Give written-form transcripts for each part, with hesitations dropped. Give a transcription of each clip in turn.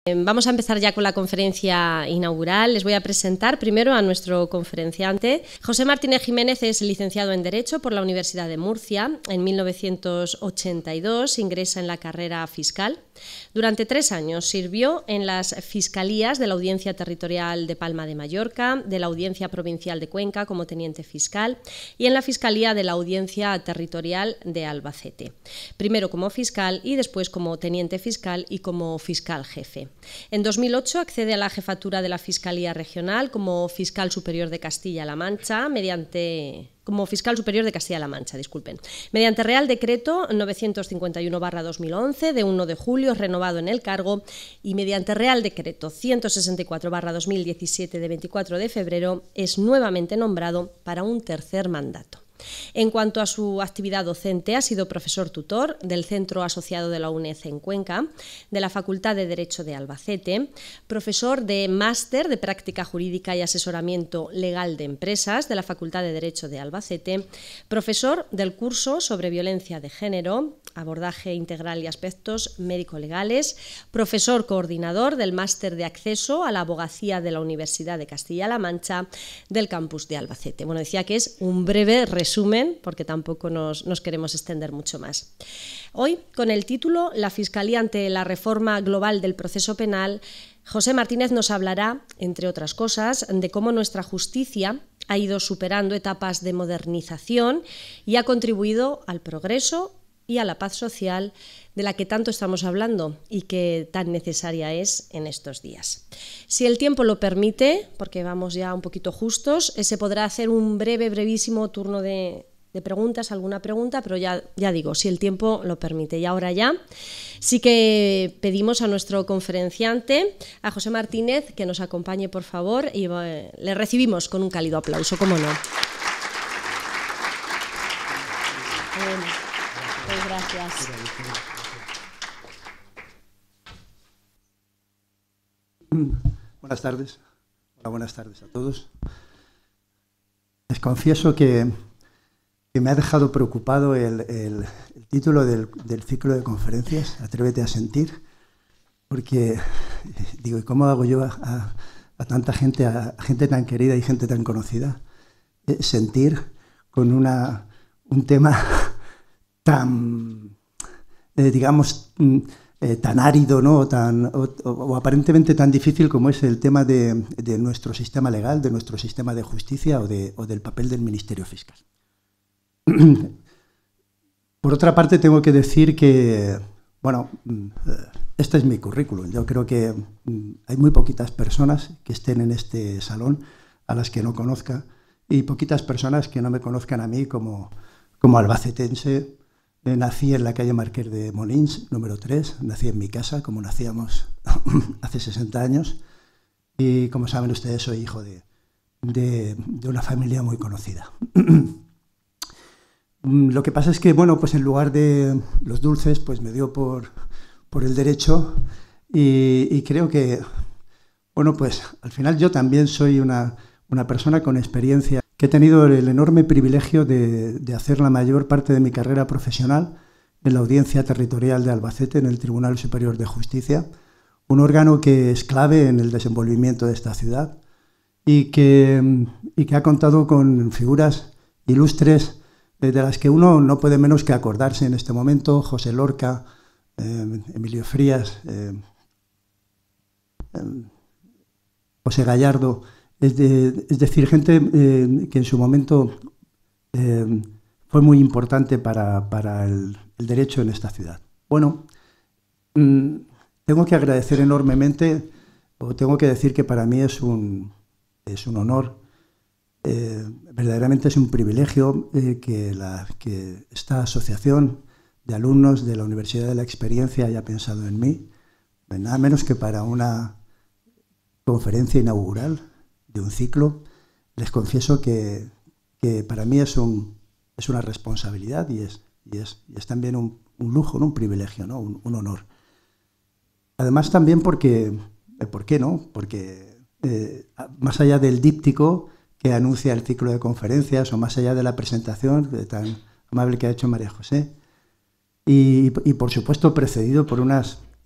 Vamos a empezar ya con la conferencia inaugural. Les voy a presentar primero a nuestro conferenciante. José Martínez Jiménez es licenciado en Derecho por la Universidad de Murcia. En 1982 ingresa en la carrera fiscal. Durante 3 años sirvió en las fiscalías de la Audiencia Territorial de Palma de Mallorca, de la Audiencia Provincial de Cuenca como teniente fiscal y en la Fiscalía de la Audiencia Territorial de Albacete. Primero como fiscal y después como teniente fiscal y como fiscal jefe. En 2008 accede a la jefatura de la Fiscalía Regional como fiscal superior de Castilla-La Mancha mediante Real Decreto 951/2011 de 1 de julio renovado en el cargo y mediante Real Decreto 164/2017 de 24 de febrero es nuevamente nombrado para un tercer mandato. En cuanto a su actividad docente, ha sido profesor tutor del Centro Asociado de la UNED en Cuenca, de la Facultad de Derecho de Albacete, profesor de Máster de Práctica Jurídica y Asesoramiento Legal de Empresas de la Facultad de Derecho de Albacete, profesor del curso sobre violencia de género, abordaje integral y aspectos médico-legales, profesor coordinador del Máster de Acceso a la Abogacía de la Universidad de Castilla-La Mancha del campus de Albacete. Bueno, decía que es un breve resumen, porque tampoco nos queremos extender mucho más. Hoy, con el título La Fiscalía ante la reforma global del proceso penal, José Martínez nos hablará, entre otras cosas, de cómo nuestra justicia ha ido superando etapas de modernización y ha contribuido al progreso y a la paz social de la que tanto estamos hablando y que tan necesaria es en estos días. Si el tiempo lo permite, porque vamos ya un poquito justos, se podrá hacer un brevísimo turno de preguntas, alguna pregunta, pero ya digo, si el tiempo lo permite. Y ahora ya sí que pedimos a nuestro conferenciante, a José Martínez, que nos acompañe, por favor, y le recibimos con un cálido aplauso, cómo no. Pues gracias. Buenas tardes. Hola, buenas tardes a todos. Les confieso que me ha dejado preocupado el título del ciclo de conferencias, Atrévete a sentir, porque digo, ¿y cómo hago yo a tanta gente, a gente tan querida y gente tan conocida, sentir con un tema tan, digamos, tan árido, ¿no? o aparentemente tan difícil como es el tema de nuestro sistema legal, de nuestro sistema de justicia o del papel del Ministerio Fiscal? Por otra parte, tengo que decir que, bueno, este es mi currículum. Yo creo que hay muy poquitas personas que estén en este salón a las que no conozca y poquitas personas que no me conozcan a mí como albacetense. Nací en la calle Marqués de Molins, número 3. Nací en mi casa, como nacíamos hace 60 años. Y como saben ustedes, soy hijo de una familia muy conocida. Lo que pasa es que, bueno, pues en lugar de los dulces, pues me dio por el derecho y creo que, bueno, pues al final yo también soy una persona con experiencia, que he tenido el enorme privilegio de hacer la mayor parte de mi carrera profesional en la Audiencia Territorial de Albacete, en el Tribunal Superior de Justicia, un órgano que es clave en el desenvolvimiento de esta ciudad y que ha contado con figuras ilustres de las que uno no puede menos que acordarse en este momento: José Lorca, Emilio Frías, José Gallardo. Es decir, gente que en su momento fue muy importante para el derecho en esta ciudad. Bueno, tengo que agradecer enormemente, o tengo que decir que para mí es un honor, verdaderamente es un privilegio que esta asociación de alumnos de la Universidad de la Experiencia haya pensado en mí, nada menos que para una conferencia inaugural de un ciclo. Les confieso que para mí es una responsabilidad y es también un lujo, ¿no? Un privilegio, ¿no? un honor. Además también porque, ¿por qué no? Porque más allá del díptico que anuncia el ciclo de conferencias o más allá de la presentación tan amable que ha hecho María José, y por supuesto precedido por unas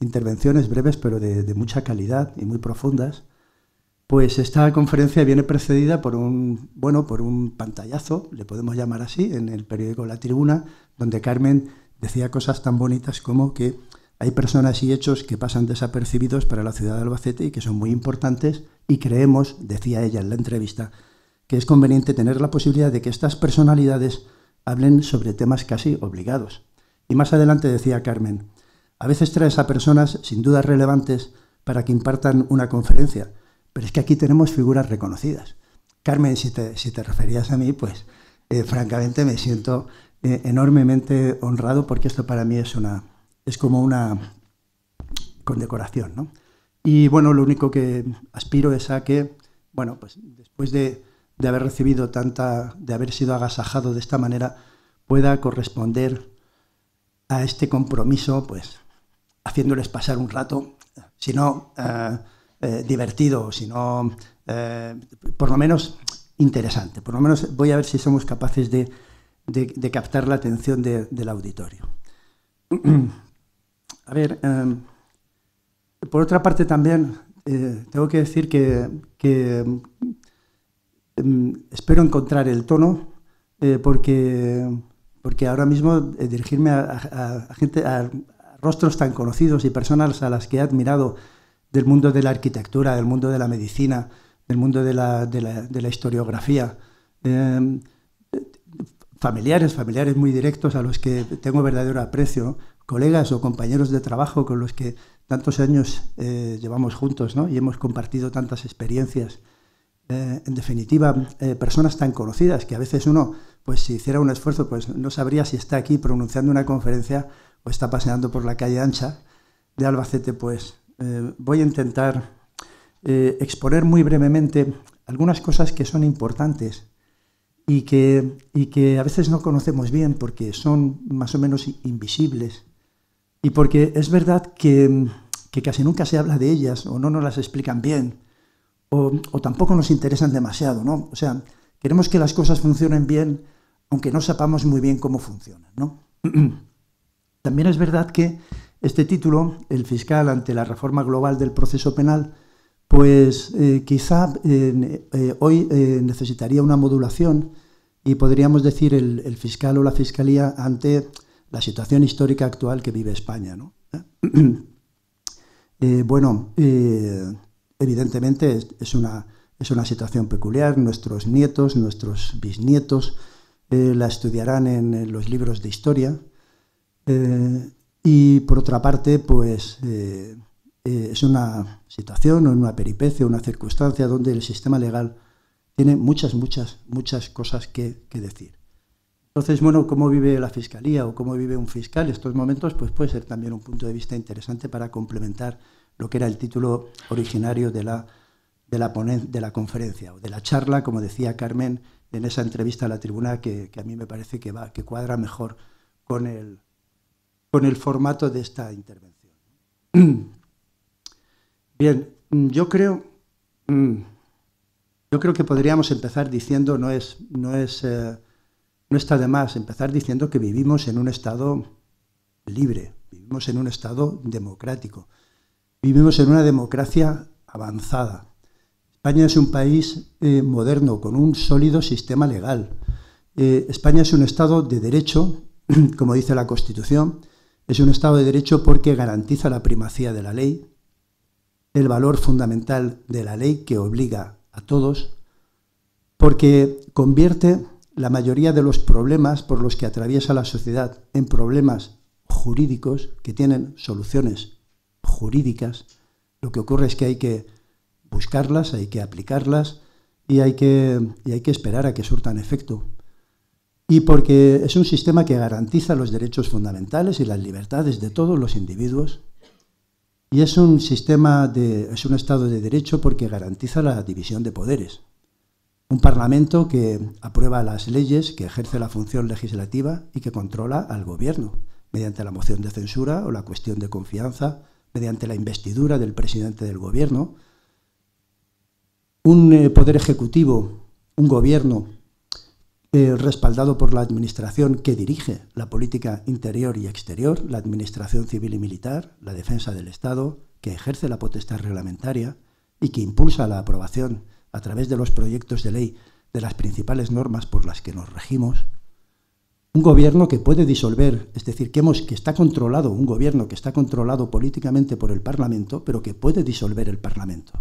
intervenciones breves, pero de mucha calidad y muy profundas. Pues esta conferencia viene precedida por un pantallazo, le podemos llamar así, en el periódico La Tribuna, donde Carmen decía cosas tan bonitas como que hay personas y hechos que pasan desapercibidos para la ciudad de Albacete y que son muy importantes, y creemos, decía ella en la entrevista, que es conveniente tener la posibilidad de que estas personalidades hablen sobre temas casi obligados. Y más adelante decía Carmen, a veces traes a personas sin duda relevantes para que impartan una conferencia, pero es que aquí tenemos figuras reconocidas. Carmen, si te referías a mí, pues francamente me siento enormemente honrado, porque esto para mí es como una condecoración, ¿no? Y bueno, lo único que aspiro es a que, bueno, pues después de haber recibido de haber sido agasajado de esta manera, pueda corresponder a este compromiso, pues haciéndoles pasar un rato, si no divertido, si no por lo menos interesante. Por lo menos voy a ver si somos capaces de captar la atención del auditorio. A ver, por otra parte también tengo que decir que espero encontrar el tono, porque ahora mismo dirigirme a gente, a rostros tan conocidos y personas a las que he admirado del mundo de la arquitectura, del mundo de la medicina, del mundo de la historiografía, familiares muy directos a los que tengo verdadero aprecio, ¿no? Colegas o compañeros de trabajo con los que tantos años llevamos juntos, ¿no? Y hemos compartido tantas experiencias. En definitiva, personas tan conocidas que a veces uno, pues si hiciera un esfuerzo, pues no sabría si está aquí pronunciando una conferencia o está paseando por la calle ancha de Albacete. Pues voy a intentar exponer muy brevemente algunas cosas que son importantes y que a veces no conocemos bien porque son más o menos invisibles, y porque es verdad que casi nunca se habla de ellas, o no nos las explican bien, o tampoco nos interesan demasiado, ¿no? O sea, queremos que las cosas funcionen bien, aunque no sepamos muy bien cómo funcionan, ¿no? También es verdad que este título, El fiscal ante la reforma global del proceso penal, pues quizá hoy necesitaría una modulación, y podríamos decir el fiscal o la fiscalía ante la situación histórica actual que vive España, ¿no? Evidentemente es una situación peculiar. Nuestros nietos, nuestros bisnietos la estudiarán en los libros de historia, y por otra parte, pues es una situación o una peripecia, una circunstancia donde el sistema legal tiene muchas cosas que decir. Entonces, bueno, cómo vive la Fiscalía o cómo vive un fiscal estos momentos, pues puede ser también un punto de vista interesante para complementar lo que era el título originario de la conferencia o de la charla, como decía Carmen en esa entrevista a La Tribuna, que a mí me parece que cuadra mejor con el formato de esta intervención. Bien, yo creo que podríamos empezar diciendo, no está de más empezar diciendo que vivimos en un Estado libre, vivimos en un Estado democrático, vivimos en una democracia avanzada. España es un país moderno, con un sólido sistema legal. España es un Estado de derecho, como dice la Constitución, es un Estado de derecho porque garantiza la primacía de la ley, el valor fundamental de la ley que obliga a todos, porque convierte la mayoría de los problemas por los que atraviesa la sociedad en problemas jurídicos que tienen soluciones jurídicas. Lo que ocurre es que hay que buscarlas, hay que aplicarlas y hay que esperar a que surtan efecto. Y porque es un sistema que garantiza los derechos fundamentales y las libertades de todos los individuos. Y es un Estado de derecho porque garantiza la división de poderes. Un Parlamento que aprueba las leyes, que ejerce la función legislativa y que controla al Gobierno, mediante la moción de censura o la cuestión de confianza, mediante la investidura del presidente del Gobierno. Un Poder Ejecutivo, un Gobierno respaldado por la administración que dirige la política interior y exterior, la administración civil y militar, la defensa del Estado, que ejerce la potestad reglamentaria y que impulsa la aprobación a través de los proyectos de ley de las principales normas por las que nos regimos. Un gobierno que puede disolver, es decir, que está controlado, un gobierno que está controlado políticamente por el Parlamento, pero que puede disolver el Parlamento.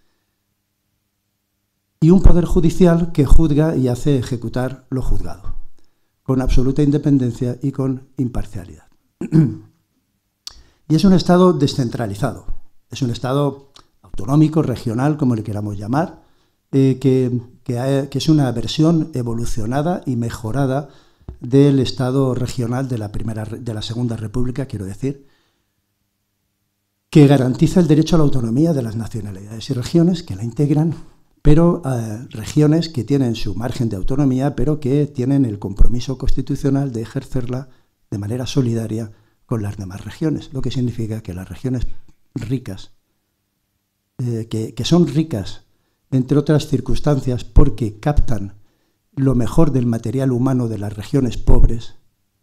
Y un poder judicial que juzga y hace ejecutar lo juzgado, con absoluta independencia y con imparcialidad. Y es un Estado descentralizado, es un Estado autonómico, regional, como le queramos llamar, que es una versión evolucionada y mejorada del Estado regional de la Segunda República, quiero decir, que garantiza el derecho a la autonomía de las nacionalidades y regiones que la integran, pero regiones que tienen su margen de autonomía, pero que tienen el compromiso constitucional de ejercerla de manera solidaria con las demás regiones, lo que significa que las regiones ricas, que son ricas, entre otras circunstancias, porque captan lo mejor del material humano de las regiones pobres,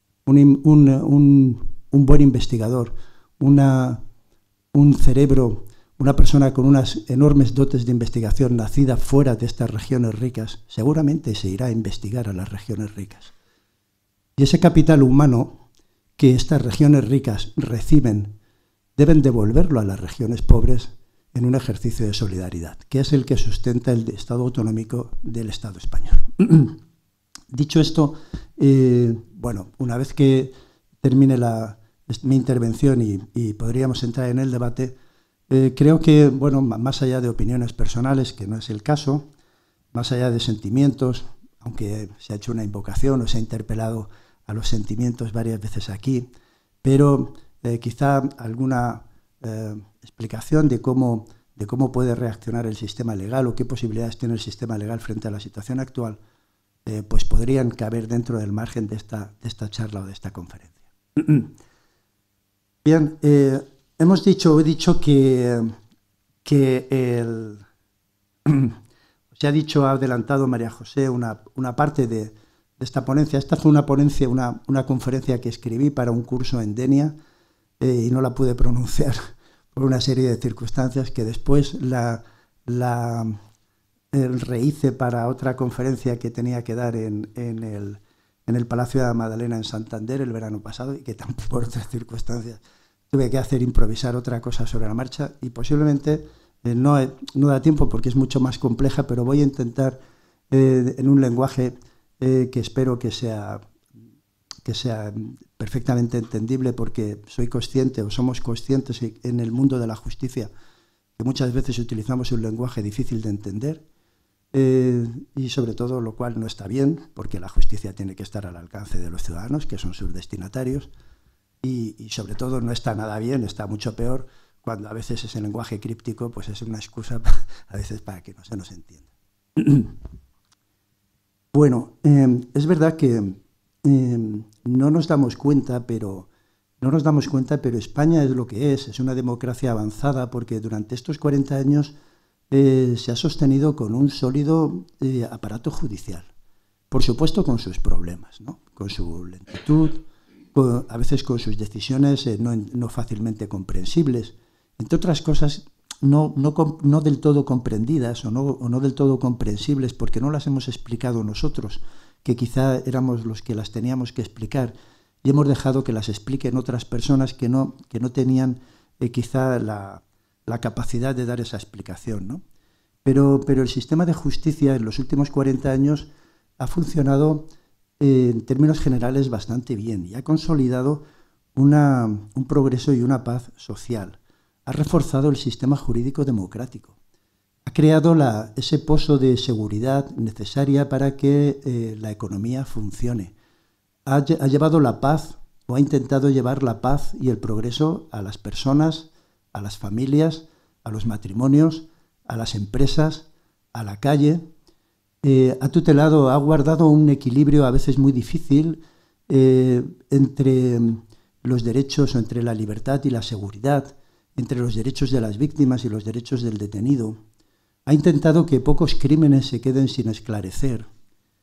un buen investigador, un cerebro, una persona con unas enormes dotes de investigación nacida fuera de estas regiones ricas, seguramente se irá a investigar a las regiones ricas. Y ese capital humano que estas regiones ricas reciben, deben devolverlo a las regiones pobres en un ejercicio de solidaridad, que es el que sustenta el Estado autonómico del Estado español. Dicho esto, bueno, una vez que termine mi intervención y podríamos entrar en el debate, creo que, bueno, más allá de opiniones personales, que no es el caso, más allá de sentimientos, aunque se ha hecho una invocación o se ha interpelado a los sentimientos varias veces aquí, pero quizá alguna explicación de cómo puede reaccionar el sistema legal o qué posibilidades tiene el sistema legal frente a la situación actual, pues podrían caber dentro del margen de esta charla o de esta conferencia. Bien, he dicho que se ha dicho, ha adelantado María José una parte de esta ponencia. Esta fue una ponencia, una conferencia que escribí para un curso en Denia y no la pude pronunciar por una serie de circunstancias que después la rehice para otra conferencia que tenía que dar en el Palacio de la Madalena en Santander el verano pasado y que tampoco por otras circunstancias tuve que improvisar otra cosa sobre la marcha y posiblemente no da tiempo porque es mucho más compleja, pero voy a intentar en un lenguaje que espero que sea perfectamente entendible, porque soy consciente o somos conscientes en el mundo de la justicia que muchas veces utilizamos un lenguaje difícil de entender y sobre todo, lo cual no está bien, porque la justicia tiene que estar al alcance de los ciudadanos, que son sus destinatarios, y sobre todo no está nada bien, está mucho peor cuando a veces ese lenguaje críptico pues es una excusa a veces para que no se nos entienda. Bueno, es verdad que no nos damos cuenta, pero España es lo que es una democracia avanzada, porque durante estos 40 años se ha sostenido con un sólido aparato judicial, por supuesto con sus problemas, ¿no? Con su lentitud, a veces con sus decisiones no fácilmente comprensibles, entre otras cosas no del todo comprendidas o no del todo comprensibles porque no las hemos explicado nosotros, que quizá éramos los que las teníamos que explicar y hemos dejado que las expliquen otras personas que no tenían quizá la capacidad de dar esa explicación, ¿no? Pero el sistema de justicia en los últimos 40 años ha funcionado en términos generales bastante bien y ha consolidado un progreso y una paz social. Ha reforzado el sistema jurídico democrático. Ha creado ese pozo de seguridad necesaria para que la economía funcione. Ha llevado la paz, o ha intentado llevar la paz y el progreso a las personas, a las familias, a los matrimonios, a las empresas, a la calle. Ha tutelado, ha guardado un equilibrio a veces muy difícil entre los derechos o entre la libertad y la seguridad, entre los derechos de las víctimas y los derechos del detenido. Ha intentado que pocos crímenes se queden sin esclarecer.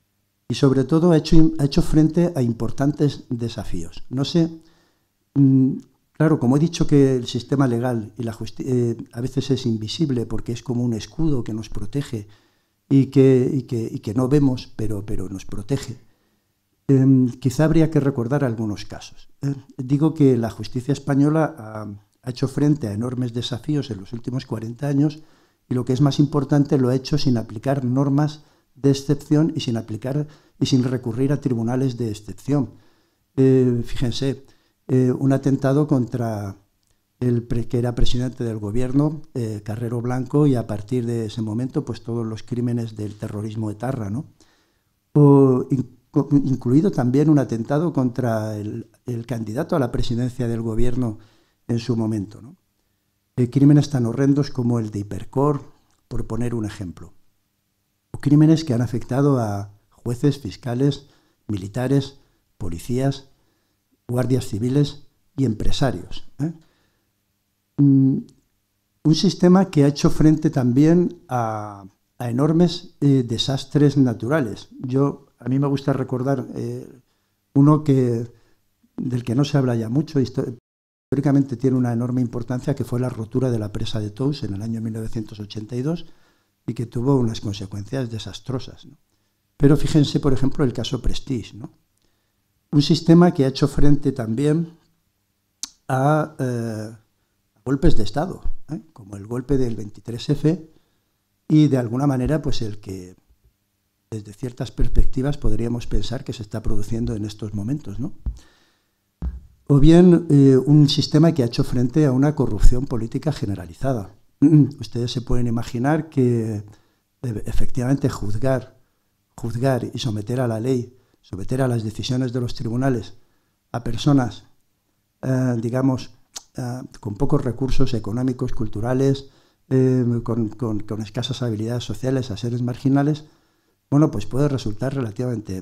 y sobre todo ha hecho frente a importantes desafíos. No sé, claro, como he dicho que el sistema legal y la justicia a veces es invisible porque es como un escudo que nos protege y que no vemos, pero nos protege. Quizá habría que recordar algunos casos. Digo que la justicia española ha hecho frente a enormes desafíos en los últimos 40 años y lo que es más importante lo ha hecho sin aplicar normas de excepción y sin recurrir a tribunales de excepción. Fíjense, un atentado contra el que era presidente del gobierno, Carrero Blanco, y a partir de ese momento pues todos los crímenes del terrorismo etarra, ¿no? Incluido también un atentado contra el candidato a la presidencia del gobierno en su momento, ¿no? Crímenes tan horrendos como el de Hipercor, por poner un ejemplo. O crímenes que han afectado a jueces, fiscales, militares, policías, guardias civiles y empresarios. Un sistema que ha hecho frente también a enormes desastres naturales. A mí me gusta recordar uno del que no se habla ya mucho, históricamente tiene una enorme importancia, que fue la rotura de la presa de Tous en el año 1982 y que tuvo unas consecuencias desastrosas, ¿no? Pero fíjense, por ejemplo, el caso Prestige, ¿no? Un sistema que ha hecho frente también a golpes de Estado, como el golpe del 23F y de alguna manera pues el que desde ciertas perspectivas podríamos pensar que se está produciendo en estos momentos, ¿no? O bien un sistema que ha hecho frente a una corrupción política generalizada. Ustedes se pueden imaginar que efectivamente juzgar y someter a la ley, someter a las decisiones de los tribunales a personas, digamos, con pocos recursos económicos, culturales, con escasas habilidades sociales, a seres marginales, bueno, pues puede resultar relativamente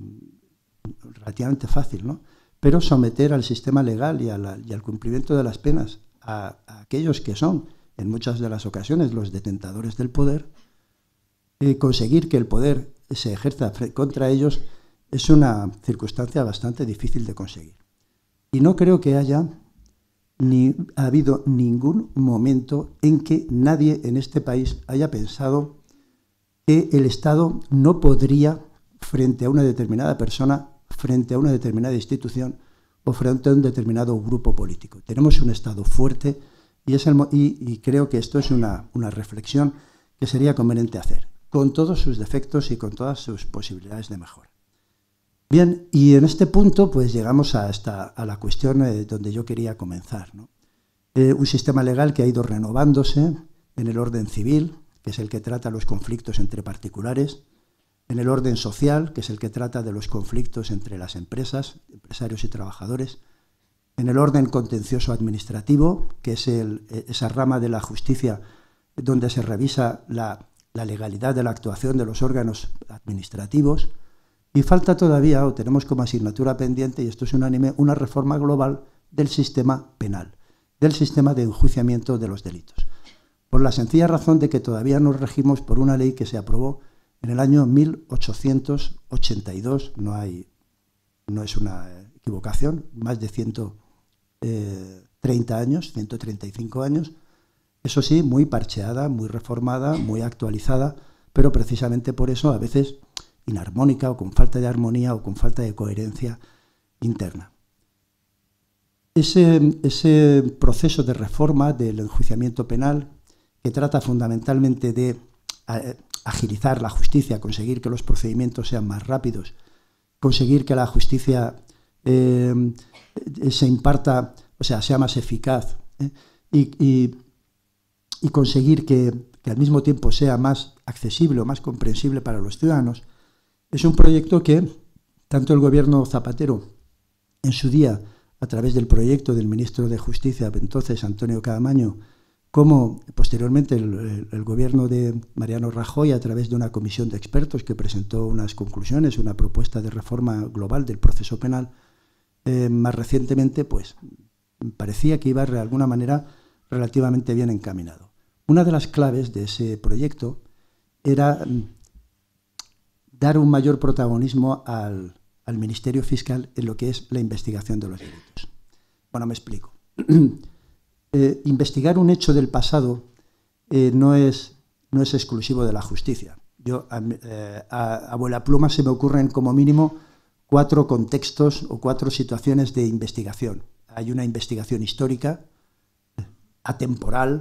fácil, ¿no? Pero someter al sistema legal y al cumplimiento de las penas a aquellos que son, en muchas de las ocasiones, los detentadores del poder, conseguir que el poder se ejerza contra ellos es una circunstancia bastante difícil de conseguir. Y no creo que ha habido ningún momento en que nadie en este país haya pensado que el Estado no podría, frente a una determinada persona, frente a una determinada institución o frente a un determinado grupo político. Tenemos un Estado fuerte y creo que esto es una reflexión que sería conveniente hacer, con todos sus defectos y con todas sus posibilidades de mejora. Bien, y en este punto pues llegamos a la cuestión donde yo quería comenzar, ¿no? Un sistema legal que ha ido renovándose en el orden civil, que es el que trata los conflictos entre particulares, en el orden social, que es el que trata de los conflictos entre las empresas, empresarios y trabajadores, en el orden contencioso administrativo, que es esa rama de la justicia donde se revisa la legalidad de la actuación de los órganos administrativos, y falta todavía, o tenemos como asignatura pendiente, y esto es unánime, una reforma global del sistema penal, del sistema de enjuiciamiento de los delitos, por la sencilla razón de que todavía nos regimos por una ley que se aprobó en el año 1882, no es una equivocación, más de 130 años, 135 años, eso sí, muy parcheada, muy reformada, muy actualizada, pero precisamente por eso a veces inarmónica o con falta de armonía o con falta de coherencia interna. Ese proceso de reforma del enjuiciamiento penal, que trata fundamentalmente de agilizar la justicia, conseguir que los procedimientos sean más rápidos, conseguir que la justicia se imparta, o sea, sea más eficaz, y conseguir que al mismo tiempo sea más accesible o más comprensible para los ciudadanos, es un proyecto que tanto el gobierno Zapatero en su día, a través del proyecto del ministro de Justicia, entonces Antonio Caamaño, como posteriormente el gobierno de Mariano Rajoy, a través de una comisión de expertos que presentó unas conclusiones, una propuesta de reforma global del proceso penal, más recientemente, pues parecía que iba de alguna manera relativamente bien encaminado. Una de las claves de ese proyecto era dar un mayor protagonismo al Ministerio Fiscal en lo que es la investigación de los delitos. Bueno, me explico. Investigar un hecho del pasado no es exclusivo de la justicia. A vuela pluma se me ocurren como mínimo 4 contextos o 4 situaciones de investigación. Hay una investigación histórica, atemporal,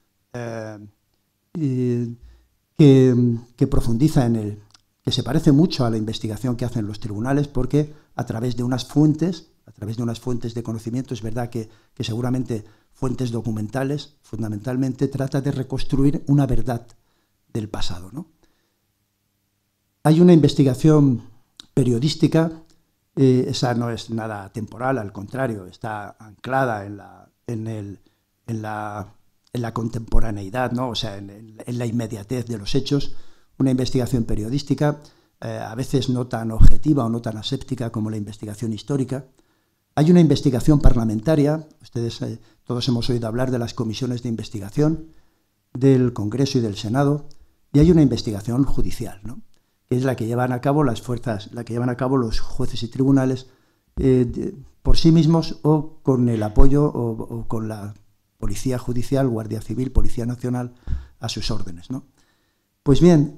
que profundiza que se parece mucho a la investigación que hacen los tribunales, porque a través de unas fuentes de conocimiento, es verdad que seguramente fuentes documentales, fundamentalmente trata de reconstruir una verdad del pasado, ¿no? Hay una investigación periodística, esa no es nada temporal, al contrario, está anclada en la contemporaneidad, ¿no? O sea, en la inmediatez de los hechos. Una investigación periodística, a veces no tan objetiva o no tan aséptica como la investigación histórica. Hay una investigación parlamentaria, ustedes todos hemos oído hablar de las comisiones de investigación del Congreso y del Senado, y hay una investigación judicial, ¿no? Que es la que llevan a cabo los jueces y tribunales por sí mismos o con el apoyo o con la Policía Judicial, Guardia Civil, Policía Nacional a sus órdenes, ¿no? Pues bien,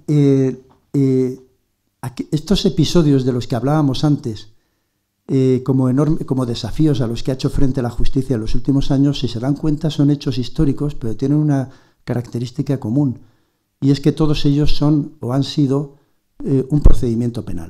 estos episodios de los que hablábamos antes, como desafíos a los que ha hecho frente la justicia en los últimos años, si se dan cuenta, son hechos históricos, pero tienen una característica común, y es que todos ellos son o han sido un procedimiento penal.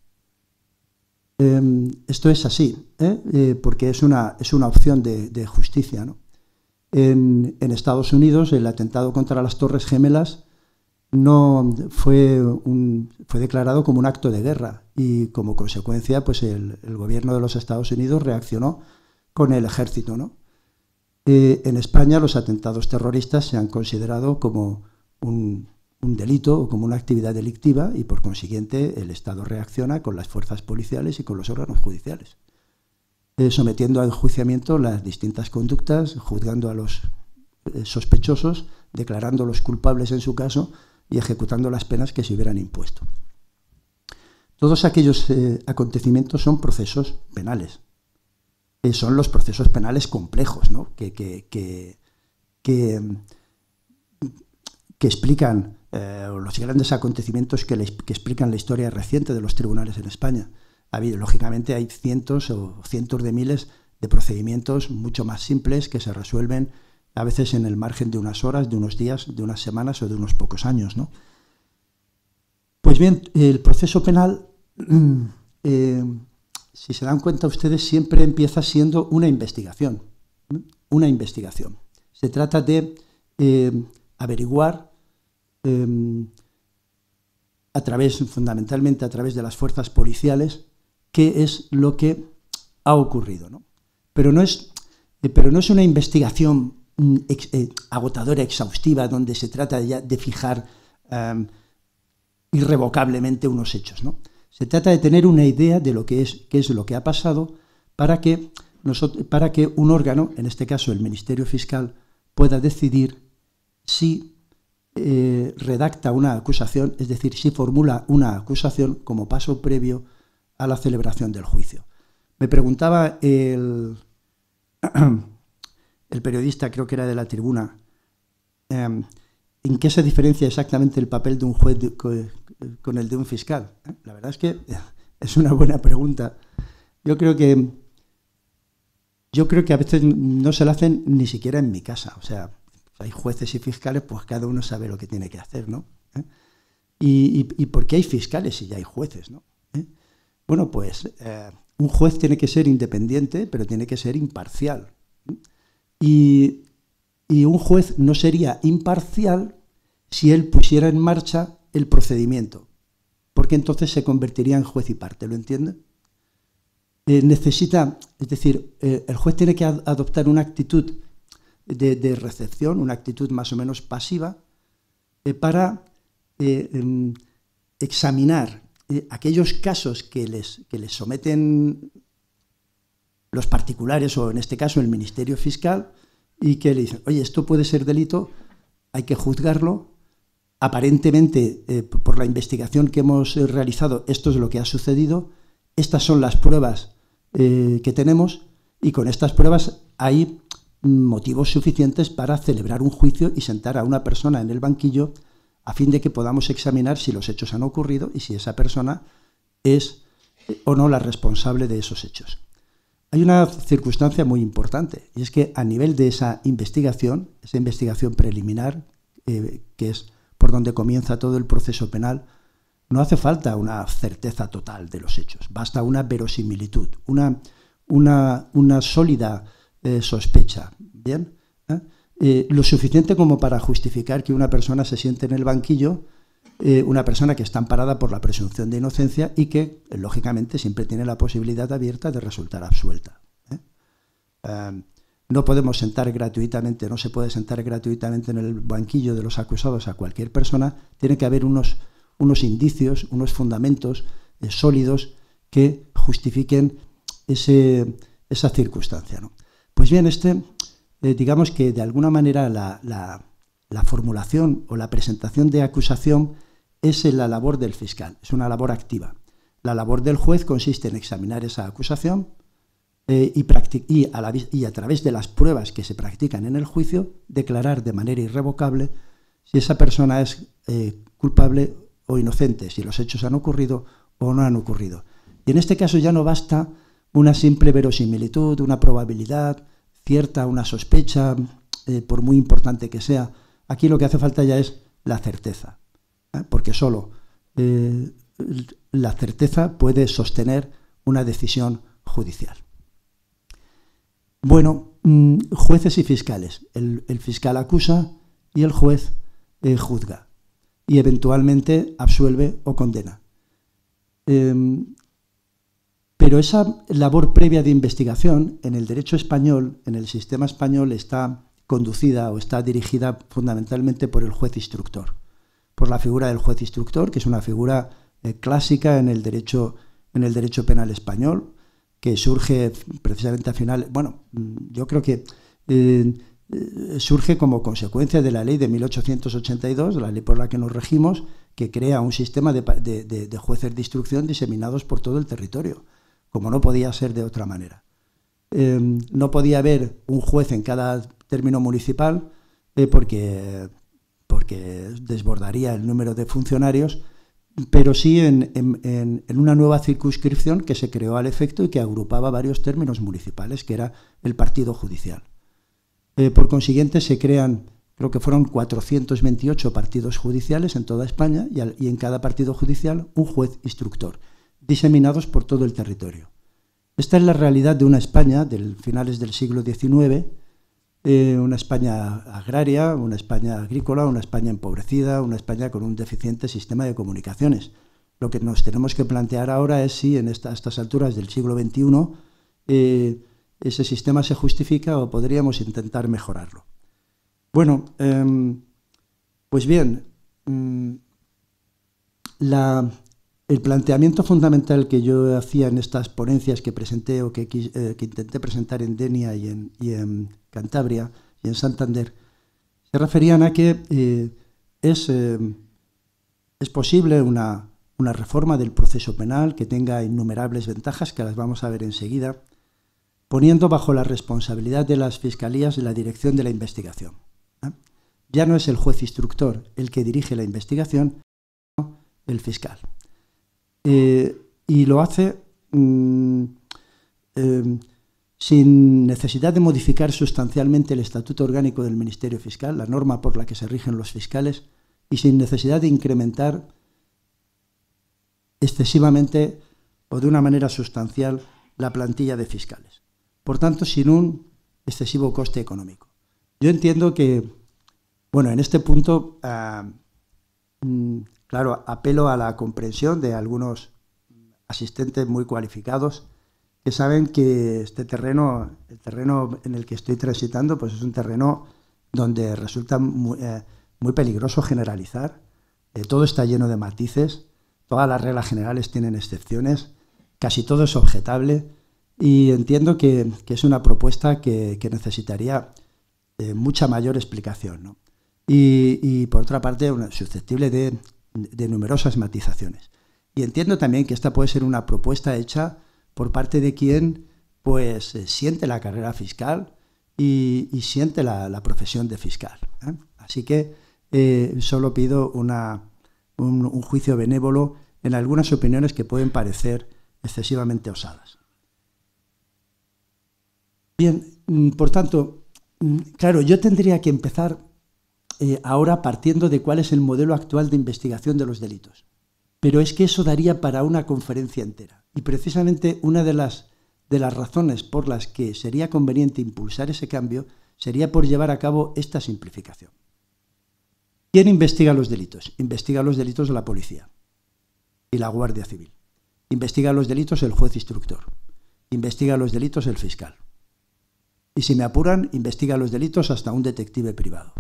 Esto es así, porque es una opción de justicia, ¿no? En Estados Unidos, el atentado contra las Torres Gemelas no fue declarado como un acto de guerra, y como consecuencia, pues el gobierno de los Estados Unidos reaccionó con el ejército, ¿no? En España, los atentados terroristas se han considerado como un delito o como una actividad delictiva, y por consiguiente el Estado reacciona con las fuerzas policiales y con los órganos judiciales, sometiendo a enjuiciamiento las distintas conductas, juzgando a los sospechosos, declarándolos culpables en su caso y ejecutando las penas que se hubieran impuesto. Todos aquellos acontecimientos son procesos penales. Son los procesos penales complejos, ¿no? que explican los grandes acontecimientos que explican la historia reciente de los tribunales en España. Lógicamente hay cientos o cientos de miles de procedimientos mucho más simples que se resuelven a veces en el margen de unas horas, de unos días, de unas semanas o de unos pocos años, ¿no? Pues bien, el proceso penal, si se dan cuenta ustedes, siempre empieza siendo una investigación. Una investigación. Se trata de averiguar, fundamentalmente a través de las fuerzas policiales, qué es lo que ha ocurrido, ¿no? Pero no es una investigación agotadora, exhaustiva, donde se trata ya de fijar irrevocablemente unos hechos, ¿no? Se trata de tener una idea de lo que es, qué es lo que ha pasado, para que un órgano, en este caso el Ministerio Fiscal, pueda decidir si redacta una acusación, es decir, si formula una acusación como paso previo a la celebración del juicio. Me preguntaba el periodista, creo que era de La Tribuna, ¿en qué se diferencia exactamente el papel de un juez con el de un fiscal? La verdad es que es una buena pregunta. Yo creo que a veces no se la hacen ni siquiera en mi casa. O sea, hay jueces y fiscales, pues cada uno sabe lo que tiene que hacer, ¿no? ¿Y por qué hay fiscales si ya hay jueces, no? Bueno, pues un juez tiene que ser independiente, pero tiene que ser imparcial. Y un juez no sería imparcial si él pusiera en marcha el procedimiento, porque entonces se convertiría en juez y parte, ¿lo entiende? Es decir, el juez tiene que adoptar una actitud de recepción, una actitud más o menos pasiva, para examinar aquellos casos que les someten los particulares, o en este caso el Ministerio Fiscal, y que le dicen, oye, esto puede ser delito, hay que juzgarlo, aparentemente, por la investigación que hemos realizado, esto es lo que ha sucedido, estas son las pruebas que tenemos, y con estas pruebas hay motivos suficientes para celebrar un juicio y sentar a una persona en el banquillo a fin de que podamos examinar si los hechos han ocurrido y si esa persona es o no la responsable de esos hechos. Hay una circunstancia muy importante, y es que a nivel de esa investigación preliminar, que es por donde comienza todo el proceso penal, no hace falta una certeza total de los hechos, basta una verosimilitud, una sólida sospecha, ¿bien? Lo suficiente como para justificar que una persona se siente en el banquillo, una persona que está amparada por la presunción de inocencia y que, lógicamente, siempre tiene la posibilidad abierta de resultar absuelta. No podemos sentar gratuitamente, no se puede sentar gratuitamente en el banquillo de los acusados a cualquier persona, tiene que haber unos indicios, unos fundamentos sólidos que justifiquen esa circunstancia, ¿no? Pues bien, digamos que de alguna manera la formulación o la presentación de acusación es la labor del fiscal, es una labor activa. La labor del juez consiste en examinar esa acusación y a través de las pruebas que se practican en el juicio, declarar de manera irrevocable si esa persona es culpable o inocente, si los hechos han ocurrido o no han ocurrido. Y en este caso ya no basta una simple verosimilitud, una probabilidad cierta, una sospecha, por muy importante que sea. Aquí lo que hace falta ya es la certeza, porque solo la certeza puede sostener una decisión judicial. Bueno, jueces y fiscales. El fiscal acusa y el juez juzga y eventualmente absuelve o condena. Pero esa labor previa de investigación en el derecho español, en el sistema español, está conducida o está dirigida fundamentalmente por el juez instructor, por la figura del juez instructor, que es una figura clásica en el derecho penal español, que surge precisamente al final, bueno, yo creo que surge como consecuencia de la ley de 1882, la ley por la que nos regimos, que crea un sistema de jueces de instrucción diseminados por todo el territorio, como no podía ser de otra manera. No podía haber un juez en cada término municipal porque desbordaría el número de funcionarios, pero sí en una nueva circunscripción que se creó al efecto y que agrupaba varios términos municipales, que era el partido judicial. Por consiguiente, se crean, creo que fueron 428 partidos judiciales en toda España y en cada partido judicial un juez instructor, diseminados por todo el territorio. Esta es la realidad de una España de finales del siglo XIX, una España agraria, una España agrícola, una España empobrecida, una España con un deficiente sistema de comunicaciones. Lo que nos tenemos que plantear ahora es si en estas alturas del siglo XXI ese sistema se justifica o podríamos intentar mejorarlo. Bueno, pues bien, el planteamiento fundamental que yo hacía en estas ponencias que presenté o que intenté presentar en Denia y en Cantabria y en Santander se referían a que es posible una reforma del proceso penal que tenga innumerables ventajas, que las vamos a ver enseguida, poniendo bajo la responsabilidad de las fiscalías la dirección de la investigación. Ya no es el juez instructor el que dirige la investigación, sino el fiscal. Y lo hace sin necesidad de modificar sustancialmente el Estatuto Orgánico del Ministerio Fiscal, la norma por la que se rigen los fiscales, y sin necesidad de incrementar excesivamente o de una manera sustancial la plantilla de fiscales. Por tanto, sin un excesivo coste económico. Yo entiendo que, bueno, en este punto, claro, apelo a la comprensión de algunos asistentes muy cualificados que saben que el terreno en el que estoy transitando, pues es un terreno donde resulta muy peligroso generalizar. Todo está lleno de matices, todas las reglas generales tienen excepciones, casi todo es objetable, y entiendo que es una propuesta que necesitaría mucha mayor explicación, ¿no? y por otra parte, susceptible de numerosas matizaciones. Y entiendo también que esta puede ser una propuesta hecha por parte de quien pues siente la carrera fiscal y siente la profesión de fiscal. Así que solo pido un juicio benévolo en algunas opiniones que pueden parecer excesivamente osadas. Bien, por tanto, claro, yo tendría que empezar ahora partiendo de cuál es el modelo actual de investigación de los delitos. Pero es que eso daría para una conferencia entera. Y precisamente una de las razones por las que sería conveniente impulsar ese cambio sería por llevar a cabo esta simplificación. ¿Quién investiga los delitos? Investiga los delitos la policía y la Guardia Civil. Investiga los delitos el juez instructor. Investiga los delitos el fiscal. Y si me apuran, investiga los delitos hasta un detective privado.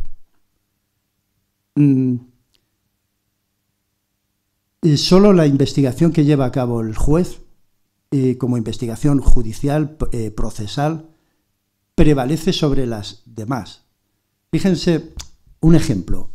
Solo la investigación que lleva a cabo el juez, como investigación judicial, procesal, prevalece sobre las demás. Fíjense, un ejemplo.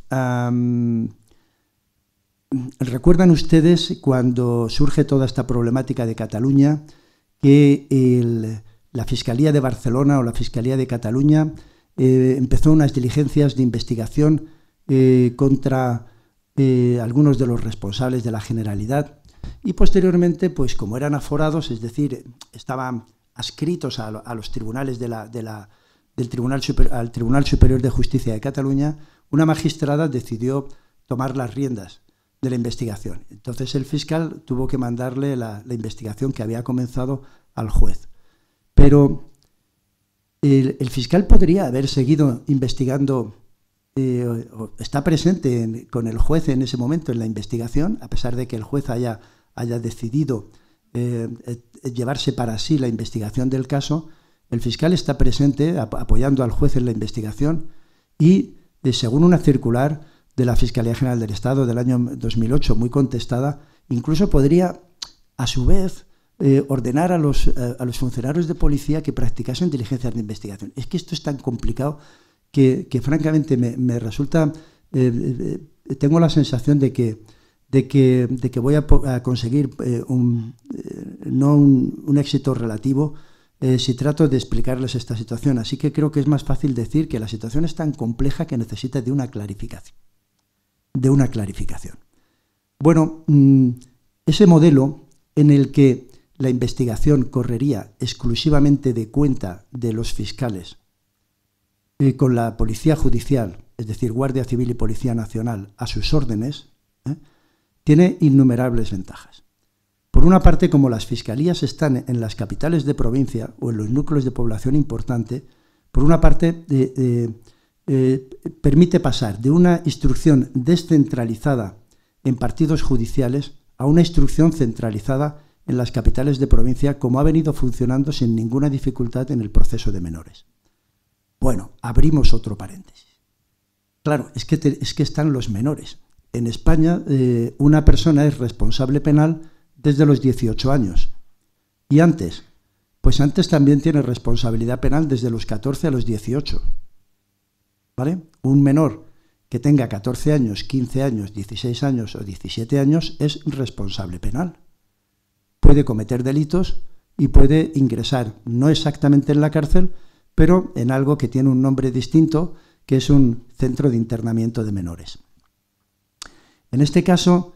¿Recuerdan ustedes cuando surge toda esta problemática de Cataluña, que la Fiscalía de Barcelona o la Fiscalía de Cataluña empezó unas diligencias de investigación contra algunos de los responsables de la Generalidad y posteriormente, pues como eran aforados, es decir, estaban adscritos a los tribunales del Tribunal Superior de Justicia de Cataluña, una magistrada decidió tomar las riendas de la investigación. Entonces el fiscal tuvo que mandarle la investigación que había comenzado al juez. Pero el fiscal podría haber seguido investigando, está presente con el juez en ese momento en la investigación, a pesar de que el juez haya decidido llevarse para sí la investigación del caso. El fiscal está presente apoyando al juez en la investigación y, según una circular de la Fiscalía General del Estado del año 2008, muy contestada, incluso podría, a su vez, ordenar a los funcionarios de policía que practicasen diligencias de investigación. Es que esto es tan complicado que francamente me resulta, tengo la sensación de que voy a conseguir no un éxito relativo si trato de explicarles esta situación. Así que creo que es más fácil decir que la situación es tan compleja que necesita de una clarificación. Bueno, ese modelo en el que la investigación correría exclusivamente de cuenta de los fiscales, con la Policía Judicial, es decir, Guardia Civil y Policía Nacional, a sus órdenes, tiene innumerables ventajas. Por una parte, como las fiscalías están en las capitales de provincia o en los núcleos de población importante, por una parte permite pasar de una instrucción descentralizada en partidos judiciales a una instrucción centralizada en las capitales de provincia, como ha venido funcionando sin ninguna dificultad en el proceso de menores. Bueno, abrimos otro paréntesis. Claro, es que están los menores. En España, una persona es responsable penal desde los 18 años. ¿Y antes? Pues antes también tiene responsabilidad penal desde los 14 a los 18. ¿Vale? Un menor que tenga 14 años, 15 años, 16 años o 17 años es responsable penal. Puede cometer delitos y puede ingresar, no exactamente en la cárcel, pero en algo que tiene un nombre distinto, que es un centro de internamiento de menores. En este caso,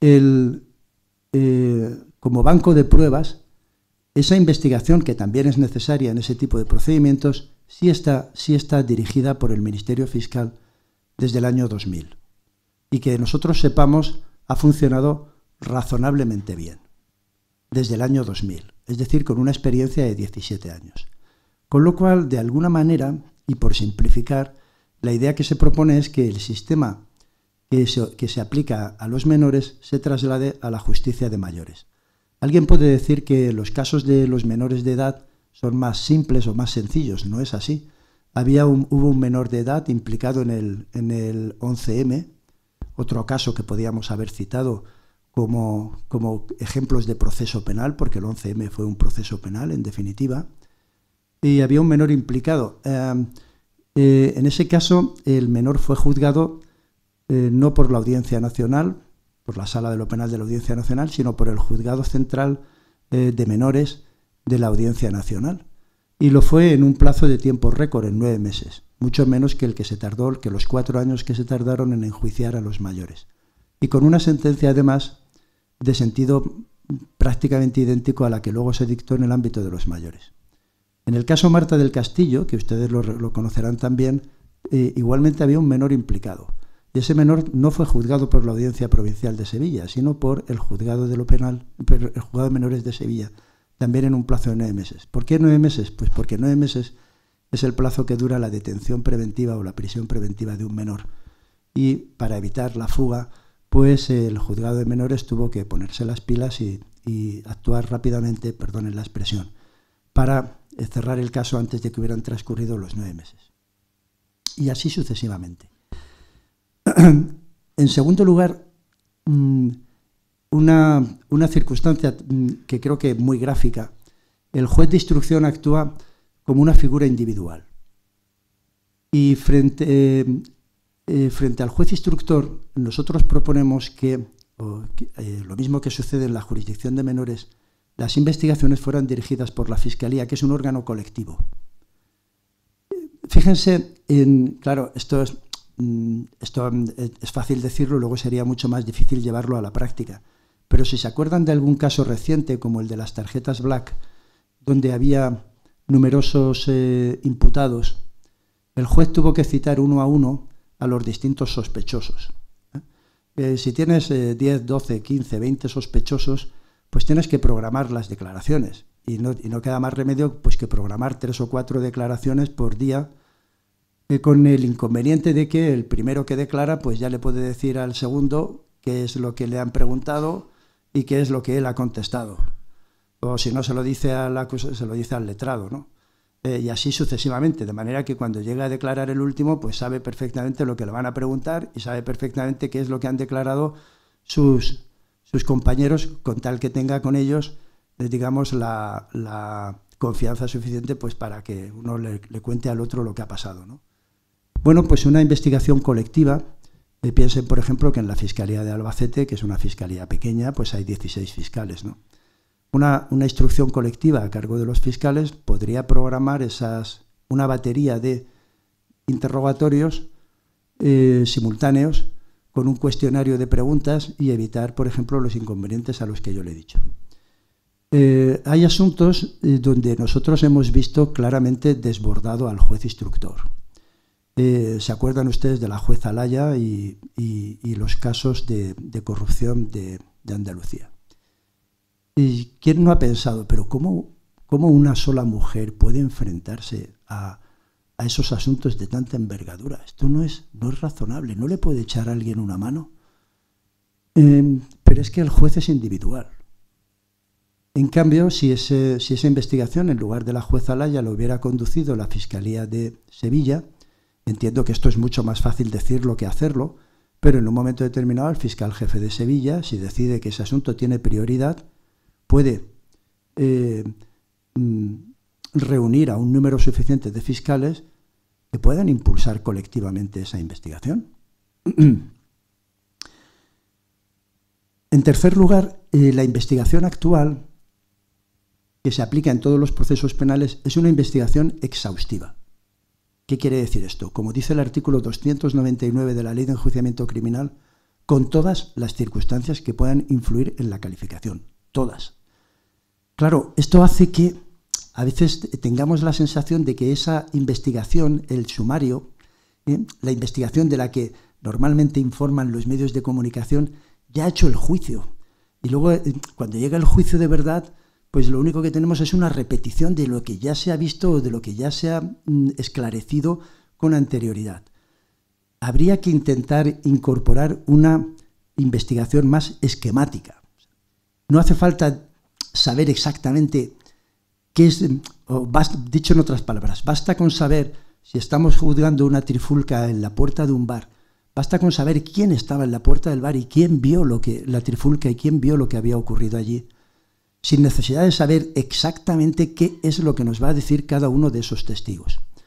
como banco de pruebas, esa investigación, que también es necesaria en ese tipo de procedimientos, sí está dirigida por el Ministerio Fiscal desde el año 2000 y que nosotros sepamos ha funcionado razonablemente bien desde el año 2000, es decir, con una experiencia de 17 años. Con lo cual, de alguna manera, y por simplificar, la idea que se propone es que el sistema que se aplica a los menores se traslade a la justicia de mayores. Alguien puede decir que los casos de los menores de edad son más simples o más sencillos. No es así. Hubo un menor de edad implicado en el 11M, otro caso que podíamos haber citado como ejemplos de proceso penal, porque el 11M fue un proceso penal, en definitiva, y había un menor implicado. En ese caso, el menor fue juzgado no por la Audiencia Nacional, por la Sala de lo Penal de la Audiencia Nacional, sino por el Juzgado Central de Menores de la Audiencia Nacional. Y lo fue en un plazo de tiempo récord, en 9 meses, mucho menos que los 4 años que se tardaron en enjuiciar a los mayores. Y con una sentencia, además, de sentido prácticamente idéntico a la que luego se dictó en el ámbito de los mayores. En el caso Marta del Castillo, que ustedes lo conocerán también, igualmente había un menor implicado. Y ese menor no fue juzgado por la Audiencia Provincial de Sevilla, sino por el Juzgado de lo Penal, el Juzgado de Menores de Sevilla, también en un plazo de 9 meses. ¿Por qué 9 meses? Pues porque 9 meses es el plazo que dura la detención preventiva o la prisión preventiva de un menor. Y para evitar la fuga, pues el Juzgado de Menores tuvo que ponerse las pilas y actuar rápidamente, perdonen la expresión, para cerrar el caso antes de que hubieran transcurrido los 9 meses. Y así sucesivamente. En segundo lugar, una circunstancia que creo que es muy gráfica. El juez de instrucción actúa como una figura individual. Y frente al juez instructor, nosotros proponemos que, lo mismo que sucede en la jurisdicción de menores, las investigaciones fueran dirigidas por la Fiscalía, que es un órgano colectivo. Fíjense, claro, esto es fácil decirlo, luego sería mucho más difícil llevarlo a la práctica. Pero si se acuerdan de algún caso reciente, como el de las tarjetas Black, donde había numerosos imputados, el juez tuvo que citar uno a uno a los distintos sospechosos. Si tienes 10, 12, 15, 20 sospechosos, pues tienes que programar las declaraciones. Y no queda más remedio pues que programar 3 o 4 declaraciones por día, con el inconveniente de que el primero que declara pues ya le puede decir al segundo qué es lo que le han preguntado y qué es lo que él ha contestado. O si no, se lo dice al letrado, ¿no? Y así sucesivamente, de manera que cuando llega a declarar el último, pues sabe perfectamente lo que le van a preguntar y sabe perfectamente qué es lo que han declarado sus compañeros, con tal que tenga con ellos, digamos, la confianza suficiente pues para que uno le cuente al otro lo que ha pasado, ¿no? Bueno, pues una investigación colectiva, piensen, por ejemplo, que en la Fiscalía de Albacete, que es una fiscalía pequeña, pues hay 16 fiscales, ¿no? Una instrucción colectiva a cargo de los fiscales podría programar una batería de interrogatorios simultáneos con un cuestionario de preguntas y evitar, por ejemplo, los inconvenientes a los que yo le he dicho. Hay asuntos donde nosotros hemos visto claramente desbordado al juez instructor. ¿Se acuerdan ustedes de la jueza Laya y los casos de corrupción de Andalucía? ¿Y quién no ha pensado, pero cómo una sola mujer puede enfrentarse a esos asuntos de tanta envergadura? Esto no es razonable, ¿no le puede echar a alguien una mano? Pero es que el juez es individual. En cambio, si esa investigación, en lugar de la jueza Laya, lo hubiera conducido la Fiscalía de Sevilla, entiendo que esto es mucho más fácil decirlo que hacerlo, pero en un momento determinado el fiscal jefe de Sevilla, si decide que ese asunto tiene prioridad, puede reunir a un número suficiente de fiscales que puedan impulsar colectivamente esa investigación. En tercer lugar, la investigación actual, que se aplica en todos los procesos penales, es una investigación exhaustiva. ¿Qué quiere decir esto? Como dice el artículo 299 de la Ley de Enjuiciamiento Criminal, con todas las circunstancias que puedan influir en la calificación. Todas. Claro, esto hace que a veces tengamos la sensación de que esa investigación, el sumario, la investigación de la que normalmente informan los medios de comunicación, ya ha hecho el juicio. Y luego, cuando llega el juicio de verdad, pues lo único que tenemos es una repetición de lo que ya se ha visto o de lo que ya se ha esclarecido con anterioridad. Habría que intentar incorporar una investigación más esquemática. No hace falta saber exactamente qué es, dicho en otras palabras, basta con saber si estamos juzgando una trifulca en la puerta de un bar, basta con saber quién estaba en la puerta del bar y quién vio la trifulca y quién vio lo que había ocurrido allí, sin necesidad de saber exactamente qué es lo que nos va a decir cada uno de esos testigos.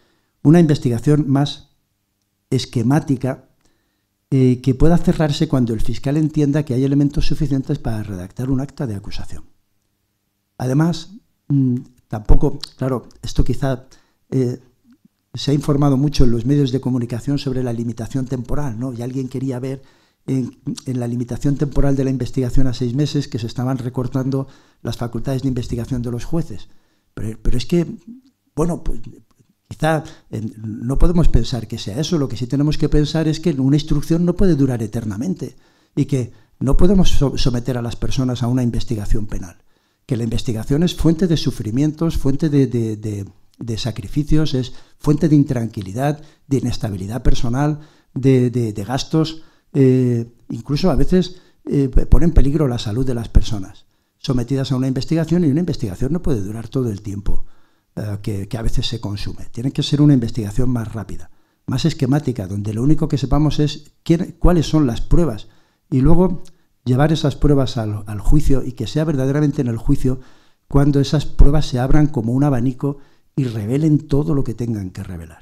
una investigación más esquemática que pueda cerrarse cuando el fiscal entienda que hay elementos suficientes para redactar un acta de acusación. Además, tampoco, claro, esto quizá se ha informado mucho en los medios de comunicación sobre la limitación temporal, ¿no? Y alguien quería ver en la limitación temporal de la investigación a 6 meses que se estaban recortando las facultades de investigación de los jueces. Pero es que, bueno, pues quizá no podemos pensar que sea eso. Lo que sí tenemos que pensar es que una instrucción no puede durar eternamente y que no podemos someter a las personas a una investigación penal. Que la investigación es fuente de sufrimientos, fuente de sacrificios, es fuente de intranquilidad, de inestabilidad personal, de gastos, incluso a veces pone en peligro la salud de las personas sometidas a una investigación, y una investigación no puede durar todo el tiempo que a veces se consume. Tiene que ser una investigación más rápida, más esquemática, donde lo único que sepamos es cuáles son las pruebas y luego llevar esas pruebas al juicio, y que sea verdaderamente en el juicio cuando esas pruebas se abran como un abanico y revelen todo lo que tengan que revelar.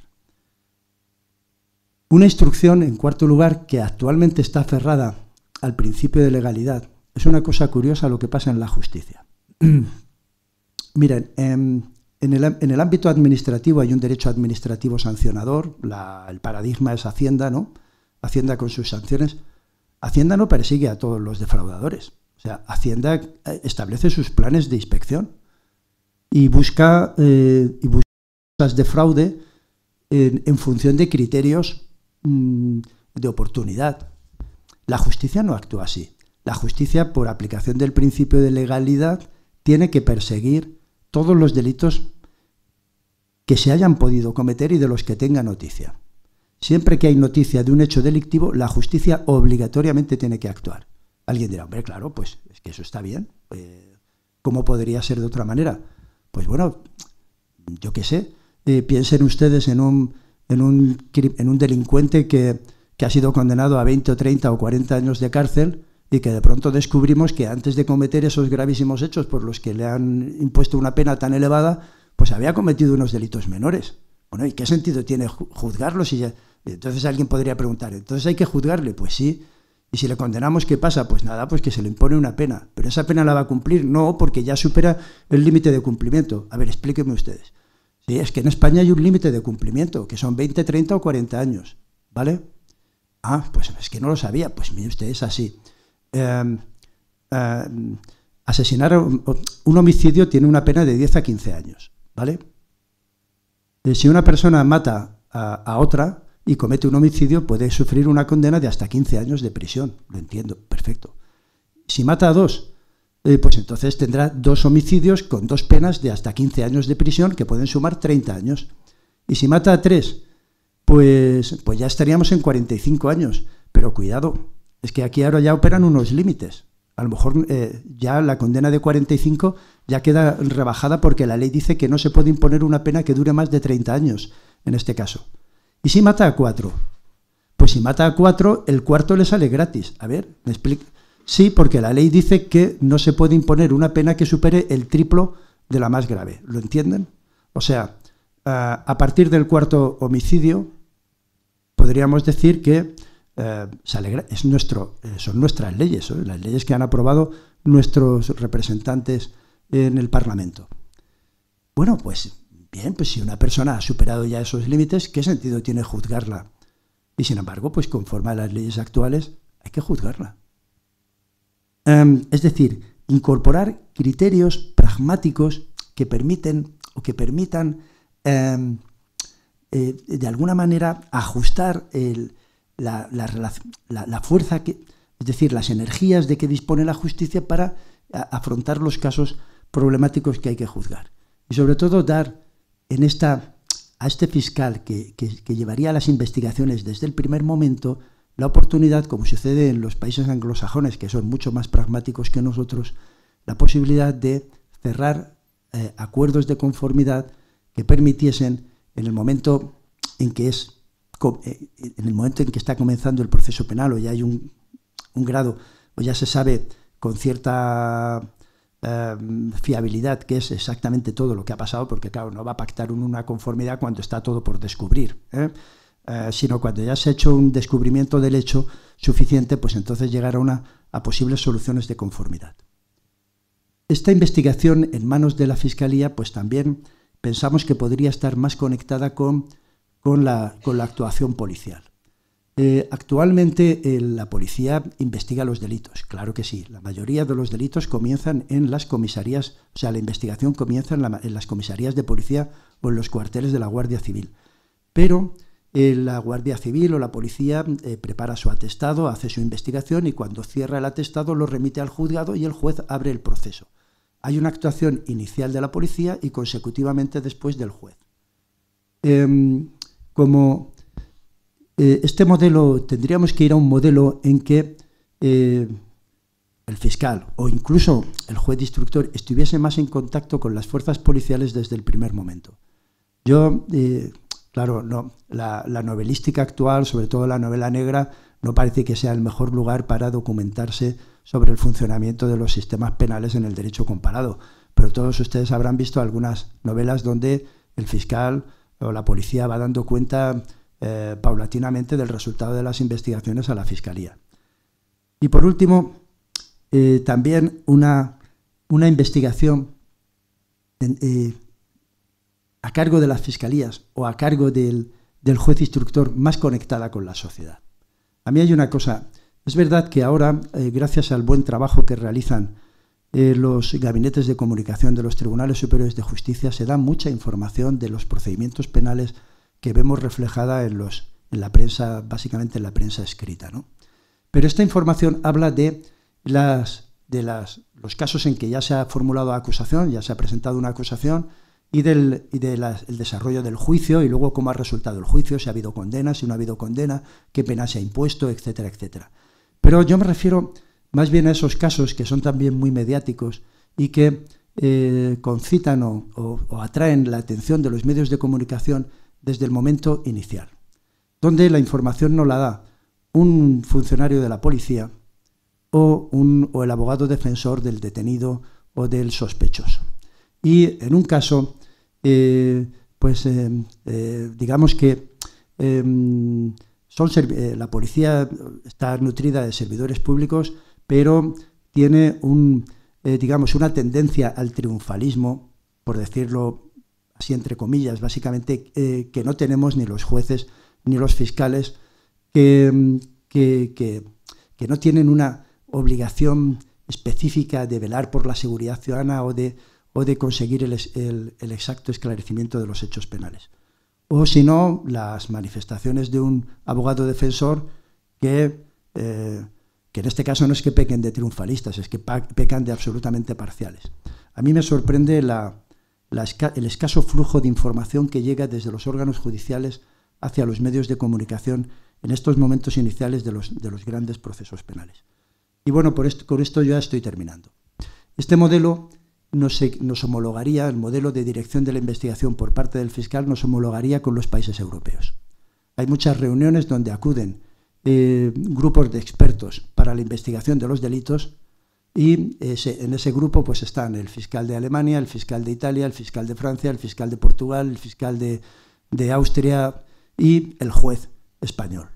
Una instrucción, en cuarto lugar, que actualmente está aferrada al principio de legalidad. Es una cosa curiosa lo que pasa en la justicia. Miren, en el ámbito administrativo hay un derecho administrativo sancionador, el paradigma es Hacienda, ¿no? Hacienda con sus sanciones. Hacienda no persigue a todos los defraudadores. O sea, Hacienda establece sus planes de inspección y busca de fraude en función de criterios de oportunidad. La justicia no actúa así. La justicia, por aplicación del principio de legalidad, tiene que perseguir todos los delitos que se hayan podido cometer y de los que tenga noticia. Siempre que hay noticia de un hecho delictivo, la justicia obligatoriamente tiene que actuar. Alguien dirá, hombre, claro, pues es que eso está bien. ¿Cómo podría ser de otra manera? Pues bueno, yo qué sé. Piensen ustedes en un delincuente que ha sido condenado a 20 o 30 o 40 años de cárcel y que de pronto descubrimos que antes de cometer esos gravísimos hechos por los que le han impuesto una pena tan elevada, pues había cometido unos delitos menores. Bueno, ¿y qué sentido tiene juzgarlo si ya? Entonces alguien podría preguntar, ¿entonces hay que juzgarle? Pues sí. ¿Y si le condenamos, qué pasa? Pues nada, pues que se le impone una pena. ¿Pero esa pena la va a cumplir? No, porque ya supera el límite de cumplimiento. A ver, explíquenme ustedes. Sí, es que en España hay un límite de cumplimiento, que son 20, 30 o 40 años. ¿Vale? Ah, pues es que no lo sabía. Pues mire usted, es así. Asesinar, un homicidio tiene una pena de 10 a 15 años. ¿Vale? Si una persona mata a otra y comete un homicidio, puede sufrir una condena de hasta 15 años de prisión. Lo entiendo, perfecto. Si mata a 2, pues entonces tendrá 2 homicidios con 2 penas de hasta 15 años de prisión, que pueden sumar 30 años. Y si mata a 3, pues ya estaríamos en 45 años. Pero cuidado, es que aquí ahora ya operan unos límites. A lo mejor ya la condena de 45 ya queda rebajada porque la ley dice que no se puede imponer una pena que dure más de 30 años, en este caso. ¿Y si mata a 4? Pues si mata a 4, el cuarto le sale gratis. A ver, ¿me explico? Sí, porque la ley dice que no se puede imponer una pena que supere el triplo de la más grave. ¿Lo entienden? O sea, a partir del 4º homicidio, podríamos decir que son nuestras leyes, las leyes que han aprobado nuestros representantes en el Parlamento. Bueno, pues bien, pues si una persona ha superado ya esos límites, ¿qué sentido tiene juzgarla? Y sin embargo, pues conforme a las leyes actuales, hay que juzgarla. Es decir, incorporar criterios pragmáticos que permitan de alguna manera ajustar la fuerza, es decir, las energías de que dispone la justicia para afrontar los casos problemáticos que hay que juzgar. Y sobre todo dar a este fiscal que llevaría las investigaciones desde el primer momento la oportunidad, como sucede en los países anglosajones, que son mucho más pragmáticos que nosotros, la posibilidad de cerrar acuerdos de conformidad que permitiesen, en el momento en que está comenzando el proceso penal, o ya hay un grado, o ya se sabe con cierta fiabilidad, que es exactamente todo lo que ha pasado, porque claro, no va a pactar una conformidad cuando está todo por descubrir, sino cuando ya se ha hecho un descubrimiento del hecho suficiente, pues entonces llegar a posibles soluciones de conformidad. Esta investigación en manos de la Fiscalía, pues también pensamos que podría estar más conectada con la actuación policial. Actualmente la policía investiga los delitos, claro que sí. La mayoría de los delitos comienzan en las comisarías, o sea, la investigación comienza en las comisarías de policía o en los cuarteles de la Guardia Civil. Pero la Guardia Civil o la policía prepara su atestado, hace su investigación y cuando cierra el atestado lo remite al juzgado y el juez abre el proceso. Hay una actuación inicial de la policía y consecutivamente después del juez. Este modelo, tendríamos que ir a un modelo en que el fiscal o incluso el juez instructor estuviese más en contacto con las fuerzas policiales desde el primer momento. Claro, no, la novelística actual, sobre todo la novela negra, no parece que sea el mejor lugar para documentarse sobre el funcionamiento de los sistemas penales en el derecho comparado. Pero todos ustedes habrán visto algunas novelas donde el fiscal o la policía va dando cuenta paulatinamente del resultado de las investigaciones a la Fiscalía. Y por último, también una investigación a cargo de las Fiscalías o a cargo del juez instructor más conectada con la sociedad. A mí hay una cosa, es verdad que ahora, gracias al buen trabajo que realizan los gabinetes de comunicación de los tribunales superiores de justicia, se da mucha información de los procedimientos penales que vemos reflejada en la prensa, básicamente en la prensa escrita, ¿no? Pero esta información habla de los casos en que ya se ha formulado acusación, ya se ha presentado una acusación y del desarrollo del juicio y luego cómo ha resultado el juicio, si ha habido condena, si no ha habido condena, qué pena se ha impuesto, etcétera, etcétera. Pero yo me refiero más bien a esos casos que son también muy mediáticos y que concitan o atraen la atención de los medios de comunicación desde el momento inicial, donde la información no la da un funcionario de la policía o el abogado defensor del detenido o del sospechoso. Y en un caso, digamos que la policía está nutrida de servidores públicos, pero tiene una tendencia al triunfalismo, por decirlo así entre comillas, básicamente, que no tenemos ni los jueces ni los fiscales, que no tienen una obligación específica de velar por la seguridad ciudadana o de conseguir el exacto esclarecimiento de los hechos penales. O si no, las manifestaciones de un abogado defensor que en este caso no es que pequen de triunfalistas, es que pecan de absolutamente parciales. A mí me sorprende el escaso flujo de información que llega desde los órganos judiciales hacia los medios de comunicación en estos momentos iniciales de los grandes procesos penales. Y bueno, con esto ya estoy terminando. Este modelo nos homologaría, el modelo de dirección de la investigación por parte del fiscal nos homologaría con los países europeos. Hay muchas reuniones donde acuden grupos de expertos para la investigación de los delitos y en ese grupo pues están el fiscal de Alemania, el fiscal de Italia, el fiscal de Francia, el fiscal de Portugal, el fiscal de Austria y el juez español.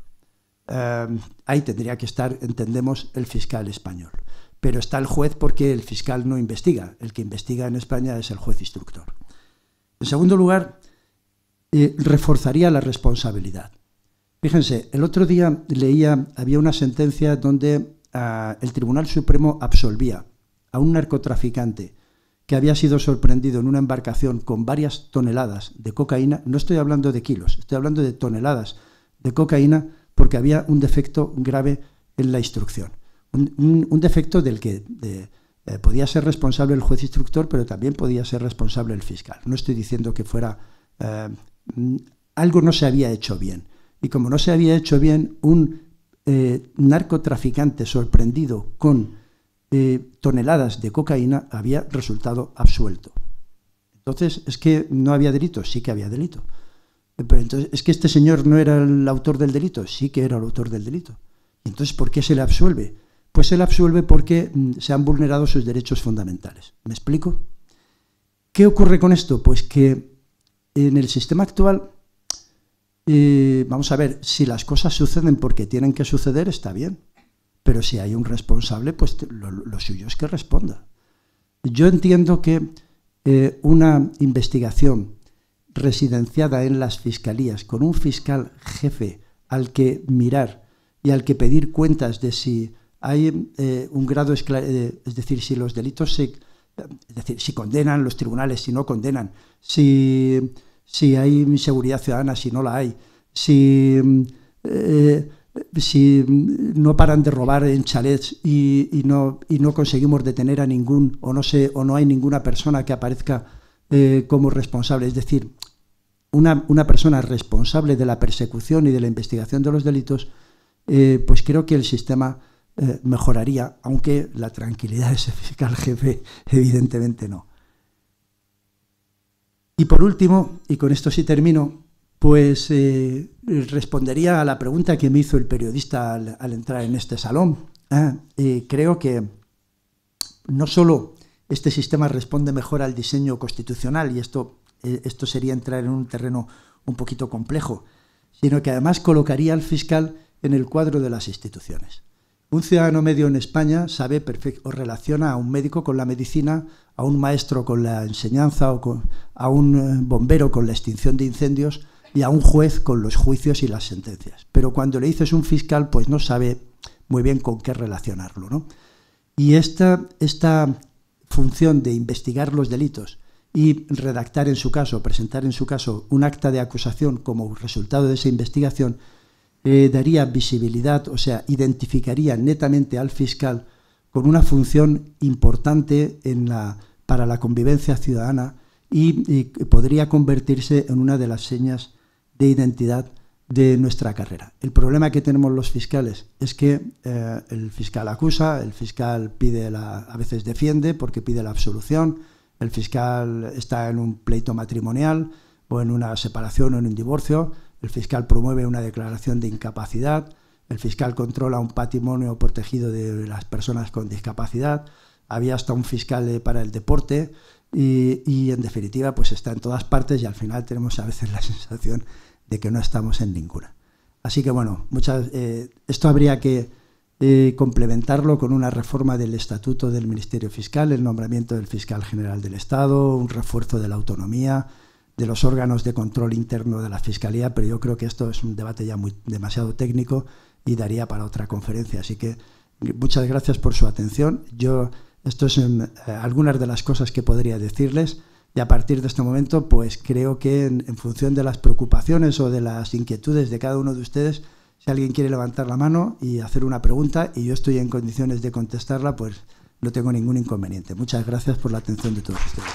Ahí tendría que estar, entendemos, el fiscal español. Pero está el juez porque el fiscal no investiga. El que investiga en España es el juez instructor. En segundo lugar, reforzaría la responsabilidad. Fíjense, el otro día había una sentencia donde el Tribunal Supremo absolvía a un narcotraficante que había sido sorprendido en una embarcación con varias toneladas de cocaína. No estoy hablando de kilos, estoy hablando de toneladas de cocaína porque había un defecto grave en la instrucción. Un defecto del que podía ser responsable el juez instructor, pero también podía ser responsable el fiscal. No estoy diciendo que fuera... algo no se había hecho bien. Y como no se había hecho bien, un narcotraficante sorprendido con toneladas de cocaína había resultado absuelto. Entonces, ¿es que no había delito? Sí que había delito. Pero entonces, ¿es que este señor no era el autor del delito? Sí que era el autor del delito. Entonces, ¿por qué se le absuelve? pues él absuelve porque se han vulnerado sus derechos fundamentales. ¿Me explico? ¿Qué ocurre con esto? Pues que en el sistema actual, vamos a ver, si las cosas suceden porque tienen que suceder, está bien. Pero si hay un responsable, pues lo suyo es que responda. Yo entiendo que una investigación residenciada en las fiscalías, con un fiscal jefe al que mirar y al que pedir cuentas de si hay un grado, es decir, si los delitos es decir, si condenan los tribunales, si no condenan, si hay seguridad ciudadana, si no la hay, si no paran de robar en chalets y no conseguimos detener a ningún, o no hay ninguna persona que aparezca como responsable, es decir, una persona responsable de la persecución y de la investigación de los delitos, pues creo que el sistema mejoraría, aunque la tranquilidad de ese fiscal jefe evidentemente no. Y por último, y con esto sí termino, pues respondería a la pregunta que me hizo el periodista al entrar en este salón. Creo que no solo este sistema responde mejor al diseño constitucional, y esto sería entrar en un terreno un poquito complejo, sino que además colocaría al fiscal en el cuadro de las instituciones. Un ciudadano medio en España sabe o relaciona a un médico con la medicina, a un maestro con la enseñanza, o a un bombero con la extinción de incendios, y a un juez con los juicios y las sentencias. Pero cuando le dices un fiscal, pues no sabe muy bien con qué relacionarlo, ¿no? Y esta función de investigar los delitos y redactar en su caso, presentar en su caso un acta de acusación como resultado de esa investigación, daría visibilidad, o sea, identificaría netamente al fiscal con una función importante para la convivencia ciudadana y podría convertirse en una de las señas de identidad de nuestra carrera. El problema que tenemos los fiscales es que el fiscal acusa, el fiscal a veces defiende porque pide la absolución, el fiscal está en un pleito matrimonial o en una separación o en un divorcio, el fiscal promueve una declaración de incapacidad, el fiscal controla un patrimonio protegido de las personas con discapacidad, había hasta un fiscal para el deporte y en definitiva pues está en todas partes y al final tenemos a veces la sensación de que no estamos en ninguna. Así que bueno, esto habría que complementarlo con una reforma del Estatuto del Ministerio Fiscal, el nombramiento del Fiscal General del Estado, un refuerzo de la autonomía, de los órganos de control interno de la Fiscalía, pero yo creo que esto es un debate ya demasiado técnico y daría para otra conferencia. Así que muchas gracias por su atención. Esto es algunas de las cosas que podría decirles y a partir de este momento pues creo que en función de las preocupaciones o de las inquietudes de cada uno de ustedes, si alguien quiere levantar la mano y hacer una pregunta y yo estoy en condiciones de contestarla, pues no tengo ningún inconveniente. Muchas gracias por la atención de todos ustedes.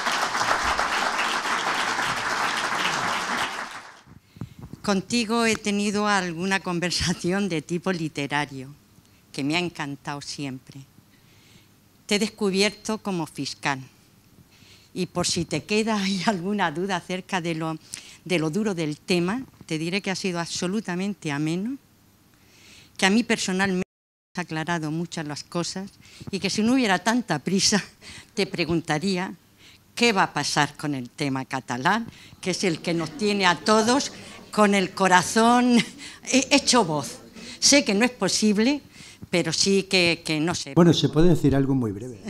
Contigo he tenido alguna conversación de tipo literario, que me ha encantado siempre. Te he descubierto como fiscal. Y por si te queda ahí alguna duda acerca de lo duro del tema, te diré que ha sido absolutamente ameno, que a mí personalmente me ha aclarado muchas las cosas y que si no hubiera tanta prisa te preguntaría qué va a pasar con el tema catalán, que es el que nos tiene a todos con el corazón hecho voz. Sé que no es posible, pero sí que no sé. Bueno, se puede decir algo muy breve.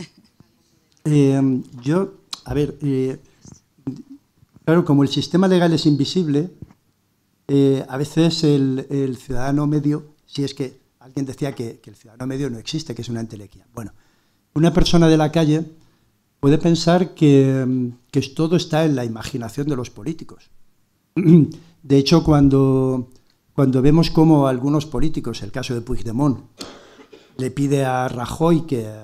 Claro, como el sistema legal es invisible, a veces el ciudadano medio, si es que alguien decía que el ciudadano medio no existe, que es una entelequia. Bueno, una persona de la calle puede pensar que todo está en la imaginación de los políticos. De hecho, cuando vemos cómo algunos políticos, el caso de Puigdemont, le pide a Rajoy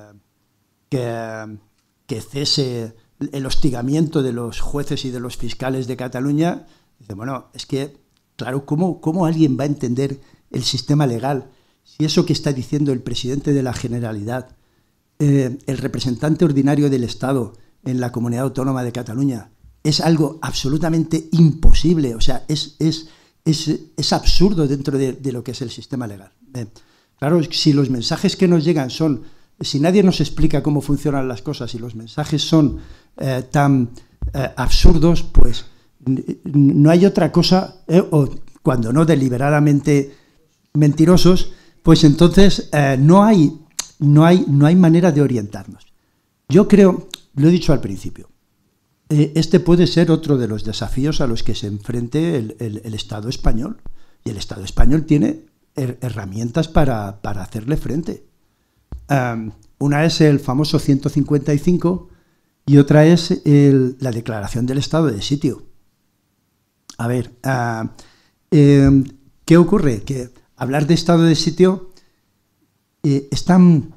que cese el hostigamiento de los jueces y de los fiscales de Cataluña, dice, bueno, es que, claro, ¿cómo alguien va a entender el sistema legal si eso que está diciendo el presidente de la Generalitat, el representante ordinario del Estado en la Comunidad Autónoma de Cataluña, es algo absolutamente imposible? O sea, es absurdo dentro de lo que es el sistema legal. Claro, si los mensajes que nos llegan son, si nadie nos explica cómo funcionan las cosas y los mensajes son tan absurdos, pues no hay otra cosa, o cuando no deliberadamente mentirosos, pues entonces no hay manera de orientarnos. Yo creo, lo he dicho al principio, este puede ser otro de los desafíos a los que se enfrente el Estado español. Y el Estado español tiene herramientas para hacerle frente. Una es el famoso 155 y otra es la declaración del estado de sitio. A ver, ¿qué ocurre? Que hablar de estado de sitio es tan...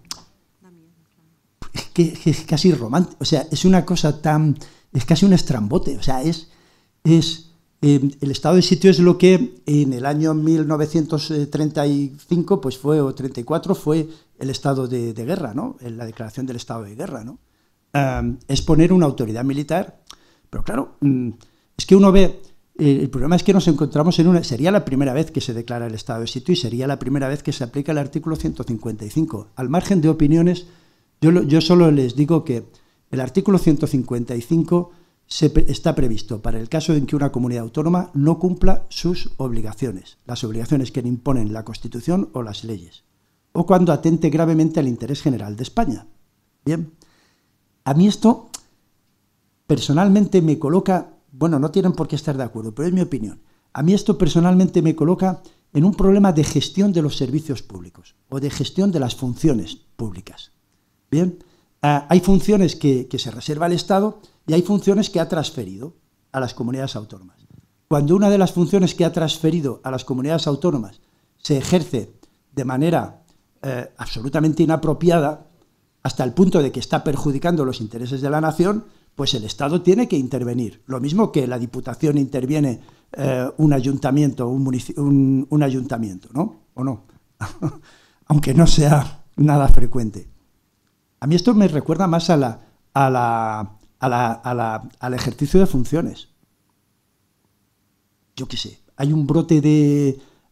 Es casi romántico, o sea, es una cosa tan... Es casi un estrambote, o sea, el estado de sitio es lo que en el año 1935 pues fue, o 34 fue el estado de guerra, ¿no? La declaración del estado de guerra, ¿no? Es poner una autoridad militar, pero claro, es que uno ve, el problema es que nos encontramos sería la primera vez que se declara el estado de sitio y sería la primera vez que se aplica el artículo 155. Al margen de opiniones, yo solo les digo que el artículo 155 está previsto para el caso en que una comunidad autónoma no cumpla sus obligaciones, las obligaciones que le imponen la Constitución o las leyes, o cuando atente gravemente al interés general de España. Bien, a mí esto personalmente me coloca, bueno, no tienen por qué estar de acuerdo, pero es mi opinión, a mí esto personalmente me coloca en un problema de gestión de los servicios públicos o de gestión de las funciones públicas. Bien, hay funciones que se reserva el Estado y hay funciones que ha transferido a las comunidades autónomas. Cuando una de las funciones que ha transferido a las comunidades autónomas se ejerce de manera absolutamente inapropiada, hasta el punto de que está perjudicando los intereses de la nación, pues el Estado tiene que intervenir. Lo mismo que la Diputación interviene un ayuntamiento, un ayuntamiento, ¿no? ¿O no? Aunque no sea nada frecuente. A mí esto me recuerda más al ejercicio de funciones. Yo qué sé, hay un brote de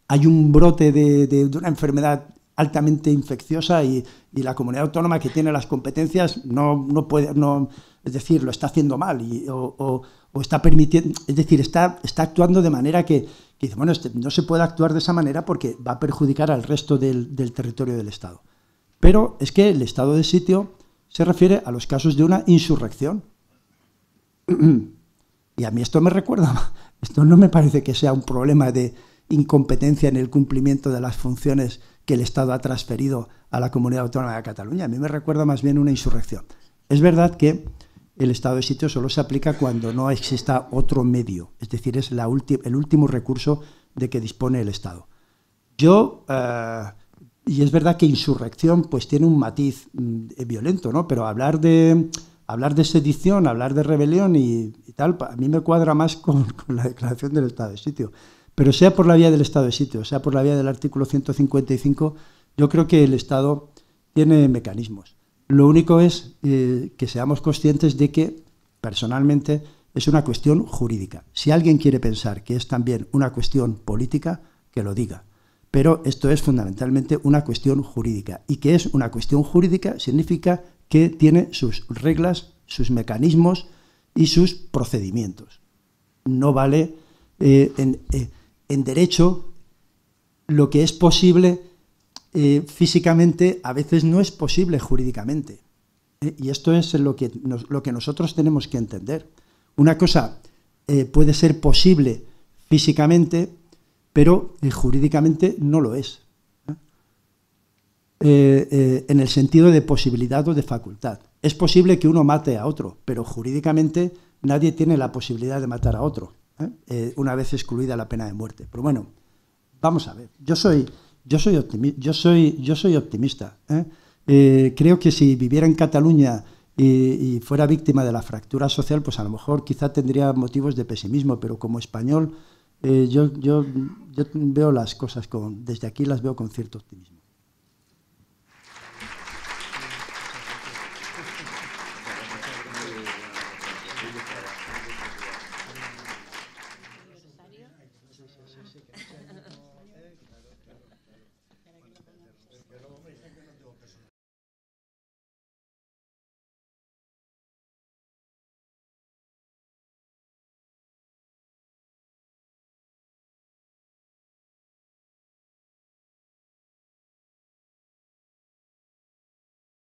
una enfermedad altamente infecciosa y la comunidad autónoma que tiene las competencias no puede, es decir, lo está haciendo mal o está permitiendo, es decir, está actuando de manera que dice, bueno, no se puede actuar de esa manera porque va a perjudicar al resto del territorio del Estado. Pero es que el estado de sitio se refiere a los casos de una insurrección. Y a mí esto me recuerda, esto no me parece que sea un problema de incompetencia en el cumplimiento de las funciones que el Estado ha transferido a la Comunidad Autónoma de Cataluña. A mí me recuerda más bien una insurrección. Es verdad que el estado de sitio solo se aplica cuando no exista otro medio, es decir, es el último recurso de que dispone el Estado. Y es verdad que insurrección pues tiene un matiz violento, ¿no? Pero hablar de sedición, hablar de rebelión y tal, a mí me cuadra más con la declaración del estado de sitio. Pero sea por la vía del estado de sitio, sea por la vía del artículo 155, yo creo que el Estado tiene mecanismos. Lo único es que seamos conscientes de que, personalmente, es una cuestión jurídica. Si alguien quiere pensar que es también una cuestión política, que lo diga. Pero esto es fundamentalmente una cuestión jurídica. Y que es una cuestión jurídica significa que tiene sus reglas, sus mecanismos y sus procedimientos. No vale en derecho lo que es posible físicamente, a veces no es posible jurídicamente. Y esto es lo que nosotros tenemos que entender. Una cosa puede ser posible físicamente, pero jurídicamente no lo es. En el sentido de posibilidad o de facultad. Es posible que uno mate a otro, pero jurídicamente nadie tiene la posibilidad de matar a otro, una vez excluida la pena de muerte. Pero bueno, vamos a ver. Yo soy optimista. Creo que si viviera en Cataluña y fuera víctima de la fractura social, pues a lo mejor quizá tendría motivos de pesimismo, pero como español yo veo las cosas desde aquí las veo con cierto optimismo.